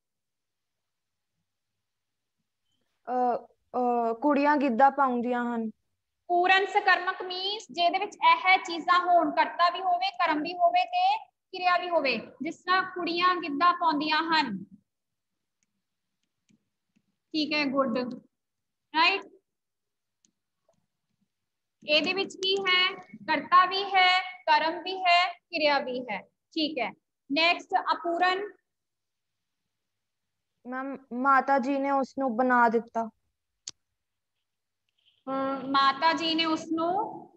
ਕੁੜੀਆਂ ਗਿੱਧਾ ਪਾਉਂਦੀਆਂ ਹਨ। ਪੂਰਨ ਸਕਰਮਕ ਮੀਨਸ ਜਿਹਦੇ ਵਿੱਚ ਇਹ ਚੀਜ਼ਾਂ ਹੋਣ, ਕਰਤਾ ਵੀ ਹੋਵੇ, ਕਰਮ ਵੀ ਹੋਵੇ ਤੇ ਕਿਰਿਆ ਵੀ ਹੋਵੇ, ਜਿਸ ਤਰ੍ਹਾਂ ਕੁੜੀਆਂ ਗਿੱਧਾ ਪਾਉਂਦੀਆਂ ਹਨ, ਠੀਕ ਹੈ, ਗੁੱਡ, ਰਾਈਟ। ਇਹਦੇ ਵਿੱਚ ਕੀ ਹੈ? ਕਰਤਾ ਵੀ ਹੈ, ਕਰਮ ਵੀ ਹੈ, ਕਿਰਿਆ ਵੀ ਹੈ, ਠੀਕ ਹੈ। ਨੈਕਸਟ ਅਪੂਰਨ। ਮੈਮ ਮਾਤਾ ਜੀ ਨੇ ਉਸ ਨੂੰ ਬਣਾ ਦਿੱਤਾ। ਮਾਤਾ ਜੀ ਨੇ ਉਸ ਨੂੰ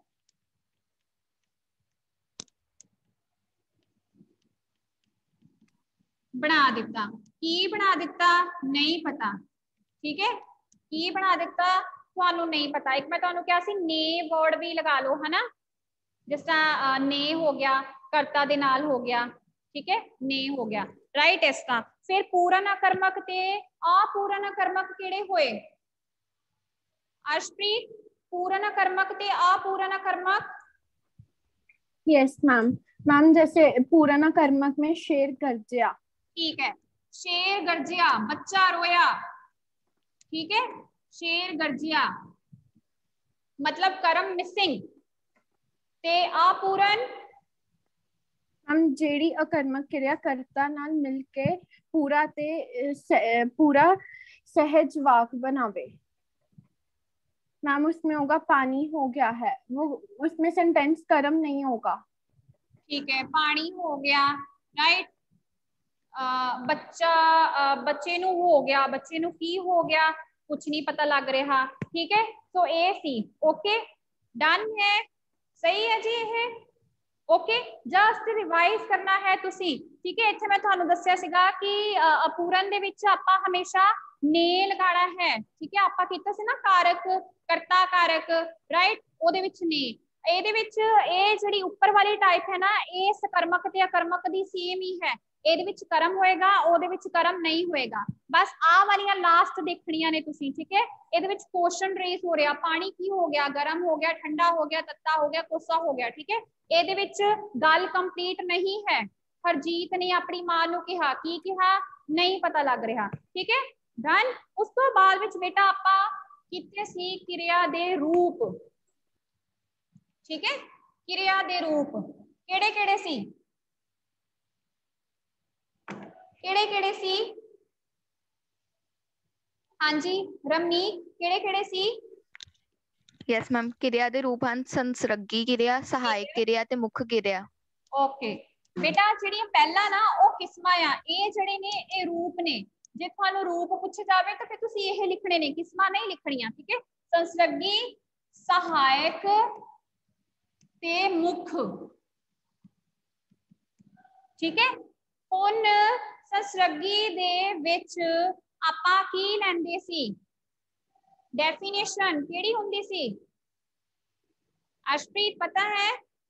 ਬਣਾ ਦਿੱਤਾ। ਕੀ ਬਣਾ ਦਿੱਤਾ? ਨਹੀਂ ਪਤਾ, ਠੀਕ ਹੈ, ਕੀ ਬਣਾ ਦਿੱਤਾ ਤੁਹਾਨੂੰ ਨਹੀਂ ਪਤਾ। ਇੱਕ ਮੈਂ ਤੁਹਾਨੂੰ ਕਿਹਾ ਸੀ ਨੇ ਵਰਡ ਵੀ ਲਗਾ ਲਓ, ਹਨਾ, ਜਿਸ ਤਰ੍ਹਾਂ ਨੇ ਹੋ ਗਿਆ, ਕਰਤਾ ਦੇ ਨਾਲ ਹੋ ਗਿਆ, ਠੀਕ ਹੈ, ਨੇ ਹੋ ਗਿਆ, ਰਾਈਟ। ਇਸ ਤਰ੍ਹਾਂ ਫਿਰ ਪੂਰਨ ਅਕਰਮਕ ਤੇ ਅਪੂਰਨ ਅਕਰਮਕ ਕਿਹੜੇ ਹੋਏ? ਅਰਸ਼ਪ੍ਰੀਤ, पूर्ण कर्मक ते अपूर्ण कर्मक? Yes ma'am. मैम जैसे पूर्ण कर्मक में शेर गरजिया, ठीक है, शेर गरजिया, बच्चा रोया, ठीक है, शेर गरजिया मतलब कर्म मिसिंग। ते अपूर्ण? हम जेड़ी अकर्मक क्रिया कर्ता नाल मिलके पूरा ते पूरा सहज वाक बनावे। मैम उसमें होगा पानी हो गया है, वो उसमें सेंटेंस कर्म नहीं होगा, ठीक है, पानी हो गया, राइट। बच्चा बच्चे नू हो गया, बच्चे नू की हो गया कुछ नहीं पता लग रहा, ठीक है। सो ए सी, ओके, डन है, सही है जी ये, ओके। जस्ट रिवाइज करना है तुसी, ठीक है। इत्थे मैं तुहानू दस्सिया सीगा कि अपूਰਨ ਦੇ ਵਿੱਚ ਆਪਾਂ ਹਮੇਸ਼ਾ ਨੇ ਲਗਾਣਾ ਹੈ, ਠੀਕ ਹੈ। ਆਪਾਂ ਕੀਤਾ ਸੀ ਨਾ ਕਾਰਕ, ਕਰਤਾ ਕਾਰਕ, ਰਾਈਟ, ਉਹਦੇ ਵਿੱਚ ਨੇ। ਇਹਦੇ ਵਿੱਚ ਇਹ ਜਿਹੜੀ ਉੱਪਰ ਵਾਲੀ ਟਾਈਪ ਹੈ ਨਾ, ਇਹ ਸਕਰਮਕ ਤੇ ਅਕਰਮਕ ਦੀ ਸੇਮ ਹੀ ਹੈ। ਇਹਦੇ ਵਿੱਚ ਕਰਮ ਹੋਏਗਾ, ਉਹਦੇ ਵਿੱਚ ਕਰਮ ਨਹੀਂ ਹੋਏਗਾ। ਬਸ ਆਹ ਵਾਲੀਆਂ ਲਾਸਟ ਦੇਖਣੀਆਂ ਨੇ ਤੁਸੀਂ, ਠੀਕ ਹੈ। ਇਹਦੇ ਵਿੱਚ ਕੁਐਸਚਨ ਰੇਸ ਹੋ ਰਿਹਾ, ਪਾਣੀ ਕੀ ਹੋ ਗਿਆ? ਗਰਮ ਹੋ ਗਿਆ, ਠੰਡਾ ਹੋ ਗਿਆ, ਤੱਤਾ ਹੋ ਗਿਆ, ਕੋਸਾ ਹੋ ਗਿਆ, ਠੀਕ ਹੈ। ਇਹਦੇ ਵਿੱਚ ਗੱਲ ਕੰਪਲੀਟ ਨਹੀਂ ਹੈ। ਹਰਜੀਤ ਨੇ ਆਪਣੀ ਮਾਂ ਨੂੰ ਕਿਹਾ, ਕੀ ਕਿਹਾ? ਨਹੀਂ ਪਤਾ ਲੱਗ ਰਿਹਾ, ਠੀਕ ਹੈ, ਡਨ। ਉਸ ਤੋਂ ਬਾਅਦ ਵਿੱਚ ਬੇਟਾ ਆਪਾਂ ਕੀਤੇ ਸੀ ਕਿਰਿਆ ਦੇ ਰੂਪ, ਠੀਕ ਹੈ। ਕਿਰਿਆ ਦੇ ਰੂਪ ਕਿਹੜੇ ਕਿਹੜੇ ਸੀ? ਕਿਹੜੇ ਕਿਹੜੇ ਸੀ? हाँ जी रमनीक किहड़े किहड़े सी? यस मैम, क्रिया दे रूप हैं संसर्गी क्रिया, सहायक क्रिया ते मुख्य क्रिया। ओके बेटा ਜਿਹੜੀਆਂ ਪਹਿਲਾਂ ਨਾ ਉਹ ਕਿਸਮਾਂ ਆ, ਇਹ ਜਿਹੜੇ ਨੇ ਇਹ ਰੂਪ ਨੇ। ਜੇ ਤੁਹਾਨੂੰ ਰੂਪ ਪੁੱਛੇ ਜਾਵੇ ਤਾਂ ਫਿਰ ਤੁਸੀਂ ਇਹ ਲਿਖਣੇ ਨੇ, ਕਿਸਮਾਂ ਨਹੀਂ ਲਿਖਣੀਆਂ। ਠੀਕ ਹੈ, ਸੰਸਰਗੀ, ਸਹਾਇਕ ਤੇ ਮੁੱਖ। ਠੀਕ ਹੈ, ਹੁਣ ਸੰਸਰਗੀ ਦੇ ਵਿੱਚ ਆਪਾਂ ਕੀ ਲੈਂਦੇ ਸੀ? डेफिनेशन केड़ी हुंदी सी? अर्शप्रीत पता है?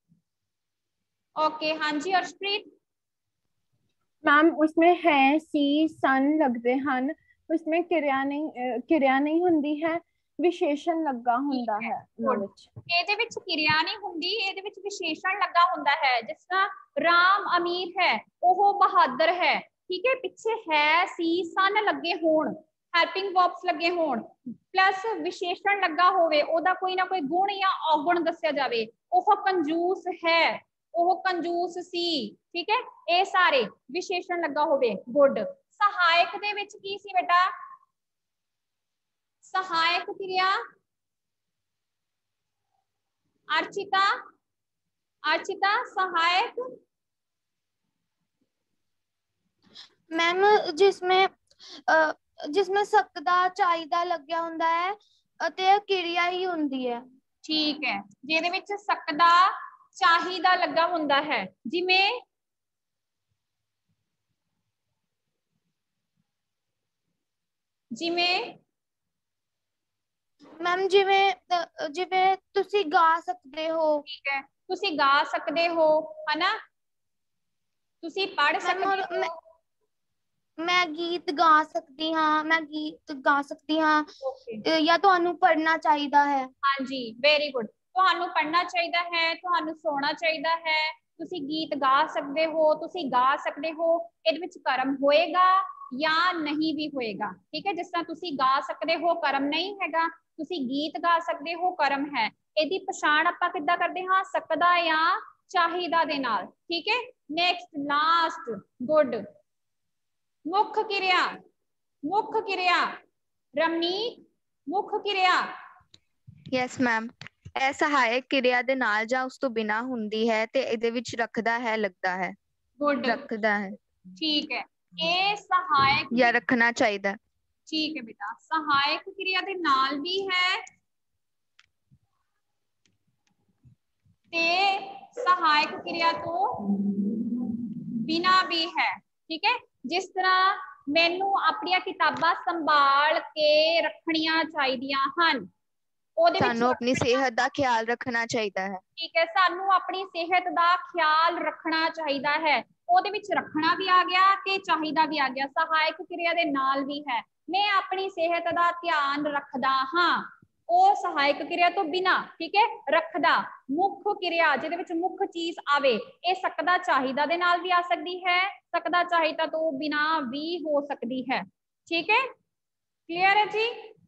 ओके हाँ जी अर्शप्रीत। मैम उसमें है सी सन लगते हैं, उसमें क्रिया नहीं क्रिया नहीं हुंदी है, विशेषण लगा हुंदा है। ਇਹਦੇ ਵਿੱਚ ਕਿਰਿਆ ਨਹੀਂ ਹੁੰਦੀ, ਇਹਦੇ ਵਿੱਚ ਵਿਸ਼ੇਸ਼ਣ ਲੱਗਾ ਹੁੰਦਾ ਹੈ। ਜਿਸ ਤਰ੍ਹਾਂ ਰਾਮ ਅਮੀਰ ਹੈ, ਉਹ ਬਹਾਦਰ ਹੈ। ਠੀਕ ਹੈ, ਪਿੱਛੇ ਹੈ ਸੀ ਸਨ ਲੱਗੇ ਹੋਣ, ਹੈਲਪਿੰਗ ਵਰਬਸ ਲੱਗੇ ਹੋਣ, ਪਲੱਸ ਵਿਸ਼ੇਸ਼ਣ ਲੱਗਾ ਹੋਵੇ, ਉਹਦਾ ਕੋਈ ਨਾ ਕੋਈ ਗੁਣ ਜਾਂ ਔਗੁਣ ਦੱਸਿਆ ਜਾਵੇ। ਉਹ ਕੰਜੂਸ ਹੈ, ਉਹ ਕੰਜੂਸ ਸੀ। ਠੀਕ ਹੈ, ਇਹ ਸਾਰੇ ਵਿਸ਼ੇਸ਼ਣ ਲੱਗਾ ਹੋਵੇ। ਗੁੱਡ। ਸਹਾਇਕ ਦੇ ਵਿੱਚ ਕੀ ਸੀ ਬੇਟਾ? सहायक क्रिया अर्चिता, अर्चिता सहायक मैम जिसमें जिसमें सकदा चाहिदा लग्या हुंदा है ਅਤੇ ਕਿਰਿਆ ਹੀ ਹੁੰਦੀ ਹੈ। ਠੀਕ ਹੈ, ਜਿਹਦੇ ਵਿੱਚ ਸਕਦਾ ਚਾਹੀਦਾ ਲੱਗਾ ਹੁੰਦਾ ਹੈ। ਜਿਵੇਂ ਜਿਵੇਂ ਮੈਮ ਜਿਵੇਂ ਜਿਵੇਂ ਤੁਸੀਂ ਗਾ ਸਕਦੇ ਹੋ। ਠੀਕ ਹੈ, ਤੁਸੀਂ ਗਾ ਸਕਦੇ ਹੋ, ਹਨਾ? ਤੁਸੀਂ ਪੜ੍ਹ ਸਕਦੇ ਹੋ। ਮੈਂ ਗੀਤ ਗਾ ਸਕਦੀ ਹਾਂ, ਮੈਂ ਗੀਤ ਗਾ ਸਕਦੀ ਹਾਂ। ਜਾਂ ਤੁਹਾਨੂੰ ਪੜ੍ਹਨਾ ਚਾਹੀਦਾ ਹੈ। ਹਾਂਜੀ ਵੈਰੀ ਗੁੱਡ। ਤੁਹਾਨੂੰ ਪੜ੍ਹਨਾ ਚਾਹੀਦਾ ਹੈ, ਤੁਹਾਨੂੰ ਸੌਣਾ ਚਾਹੀਦਾ ਹੈ, ਤੁਸੀਂ ਗੀਤ ਗਾ ਸਕਦੇ ਹੋ, ਤੁਸੀਂ ਗਾ ਸਕਦੇ ਹੋ। ਇਹਦੇ ਵਿੱਚ ਕਰਮ ਹੋਏਗਾ ਜਾਂ ਨਹੀਂ ਵੀ ਹੋਏਗਾ। ਠੀਕ ਹੈ, ਜਿਸ ਤਰ੍ਹਾਂ ਤੁਸੀਂ ਗਾ ਸਕਦੇ ਹੋ ਕਰਮ ਨਹੀਂ ਹੈਗਾ, ਤੁਸੀਂ ਗੀਤ ਗਾ ਸਕਦੇ ਹੋ ਕਰਮ ਹੈ। ਇਹਦੀ ਪਛਾਣ ਆਪਾਂ ਕਿੱਦਾਂ ਕਰਦੇ ਹਾਂ? ਸਕਦਾ ਜਾਂ ਚਾਹੀਦਾ ਦੇ ਨਾਲ। ਠੀਕ ਹੈ, ਨੈਕਸਟ ਲਾਸਟ। ਗੁੱਡ। ਮੁੱਖ ਕਿਰਿਆ, ਮੁੱਖ ਕਿਰਿਆ ਰਮਨੀਕ, ਮੁੱਖ ਕਿਰਿਆ। ਯੈਸ ਮੈਮ, ਇਹ ਸਹਾਇਕ ਕਿਰਿਆ ਦੇ ਨਾਲ ਜਾਂ ਉਸ ਤੋਂ ਬਿਨਾਂ ਹੁੰਦੀ ਹੈ ਤੇ ਇਹਦੇ ਵਿੱਚ ਰੱਖਦਾ ਹੈ, ਲੱਗਦਾ ਹੈ। ਗੁੱਡ, ਰੱਖਦਾ ਹੈ। ਠੀਕ ਹੈ, ਇਹ ਸਹਾਇਕ ਜਾਂ ਰੱਖਣਾ ਚਾਹੀਦਾ। ਠੀਕ ਹੈ ਬੇਟਾ, ਸਹਾਇਕ ਕਿਰਿਆ ਦੇ ਨਾਲ ਵੀ ਹੈ ਤੇ ਸਹਾਇਕ ਕਿਰਿਆ ਤੋਂ ਬਿਨਾਂ ਵੀ ਹੈ। ਠੀਕ ਹੈ, ਜਿਸ ਤਰ੍ਹਾਂ ਮੈਨੂੰ ਆਪਣੀਆਂ ਕਿਤਾਬਾਂ ਸੰਭਾਲ ਕੇ ਰੱਖਣੀਆਂ ਚਾਹੀਦੀਆਂ ਹਨ, ਉਹਦੇ ਵਿੱਚ ਸਾਨੂੰ ਆਪਣੀ ਸਿਹਤ ਦਾ ਖਿਆਲ ਰੱਖਣਾ ਚਾਹੀਦਾ ਹੈ। ਠੀਕ ਹੈ, ਸਾਨੂੰ ਆਪਣੀ ਸਿਹਤ ਦਾ ਖਿਆਲ ਰੱਖਣਾ ਚਾਹੀਦਾ ਹੈ। ਉਹਦੇ ਵਿੱਚ ਰੱਖਣਾ ਵੀ ਆ ਗਿਆ ਤੇ ਚਾਹੀਦਾ ਵੀ ਆ ਗਿਆ। ਸਹਾਇਕ ਕਿਰਿਆ ਦੇ ਨਾਲ ਵੀ ਹੈ। ਮੈਂ ਆਪਣੀ ਸਿਹਤ ਦਾ ਧਿਆਨ ਰੱਖਦਾ ਹਾਂ, ਉਹ ਸਹਾਇਕ ਕਿਰਿਆ ਤੋਂ ਬਿਨਾਂ। ਠੀਕ ਹੈ, ਰੱਖਦਾ। ਮੁੱਖ ਕਿਰਿਆ ਜਿਹਦੇ ਵਿੱਚ ਮੁੱਖ ਚੀਜ਼ ਆਵੇ, ਇਹ ਸਕਦਾ ਚਾਹੀਦਾ ਦੇ ਨਾਲ ਵੀ ਆ ਸਕਦੀ ਹੈ, ਸਕਦਾ ਚਾਹੀਦਾ ਤੋਂ ਬਿਨਾਂ ਵੀ ਹੋ ਸਕਦੀ ਹੈ। ਠੀਕ ਹੈ, ਕਲੀਅਰ ਹੈ ਜੀ?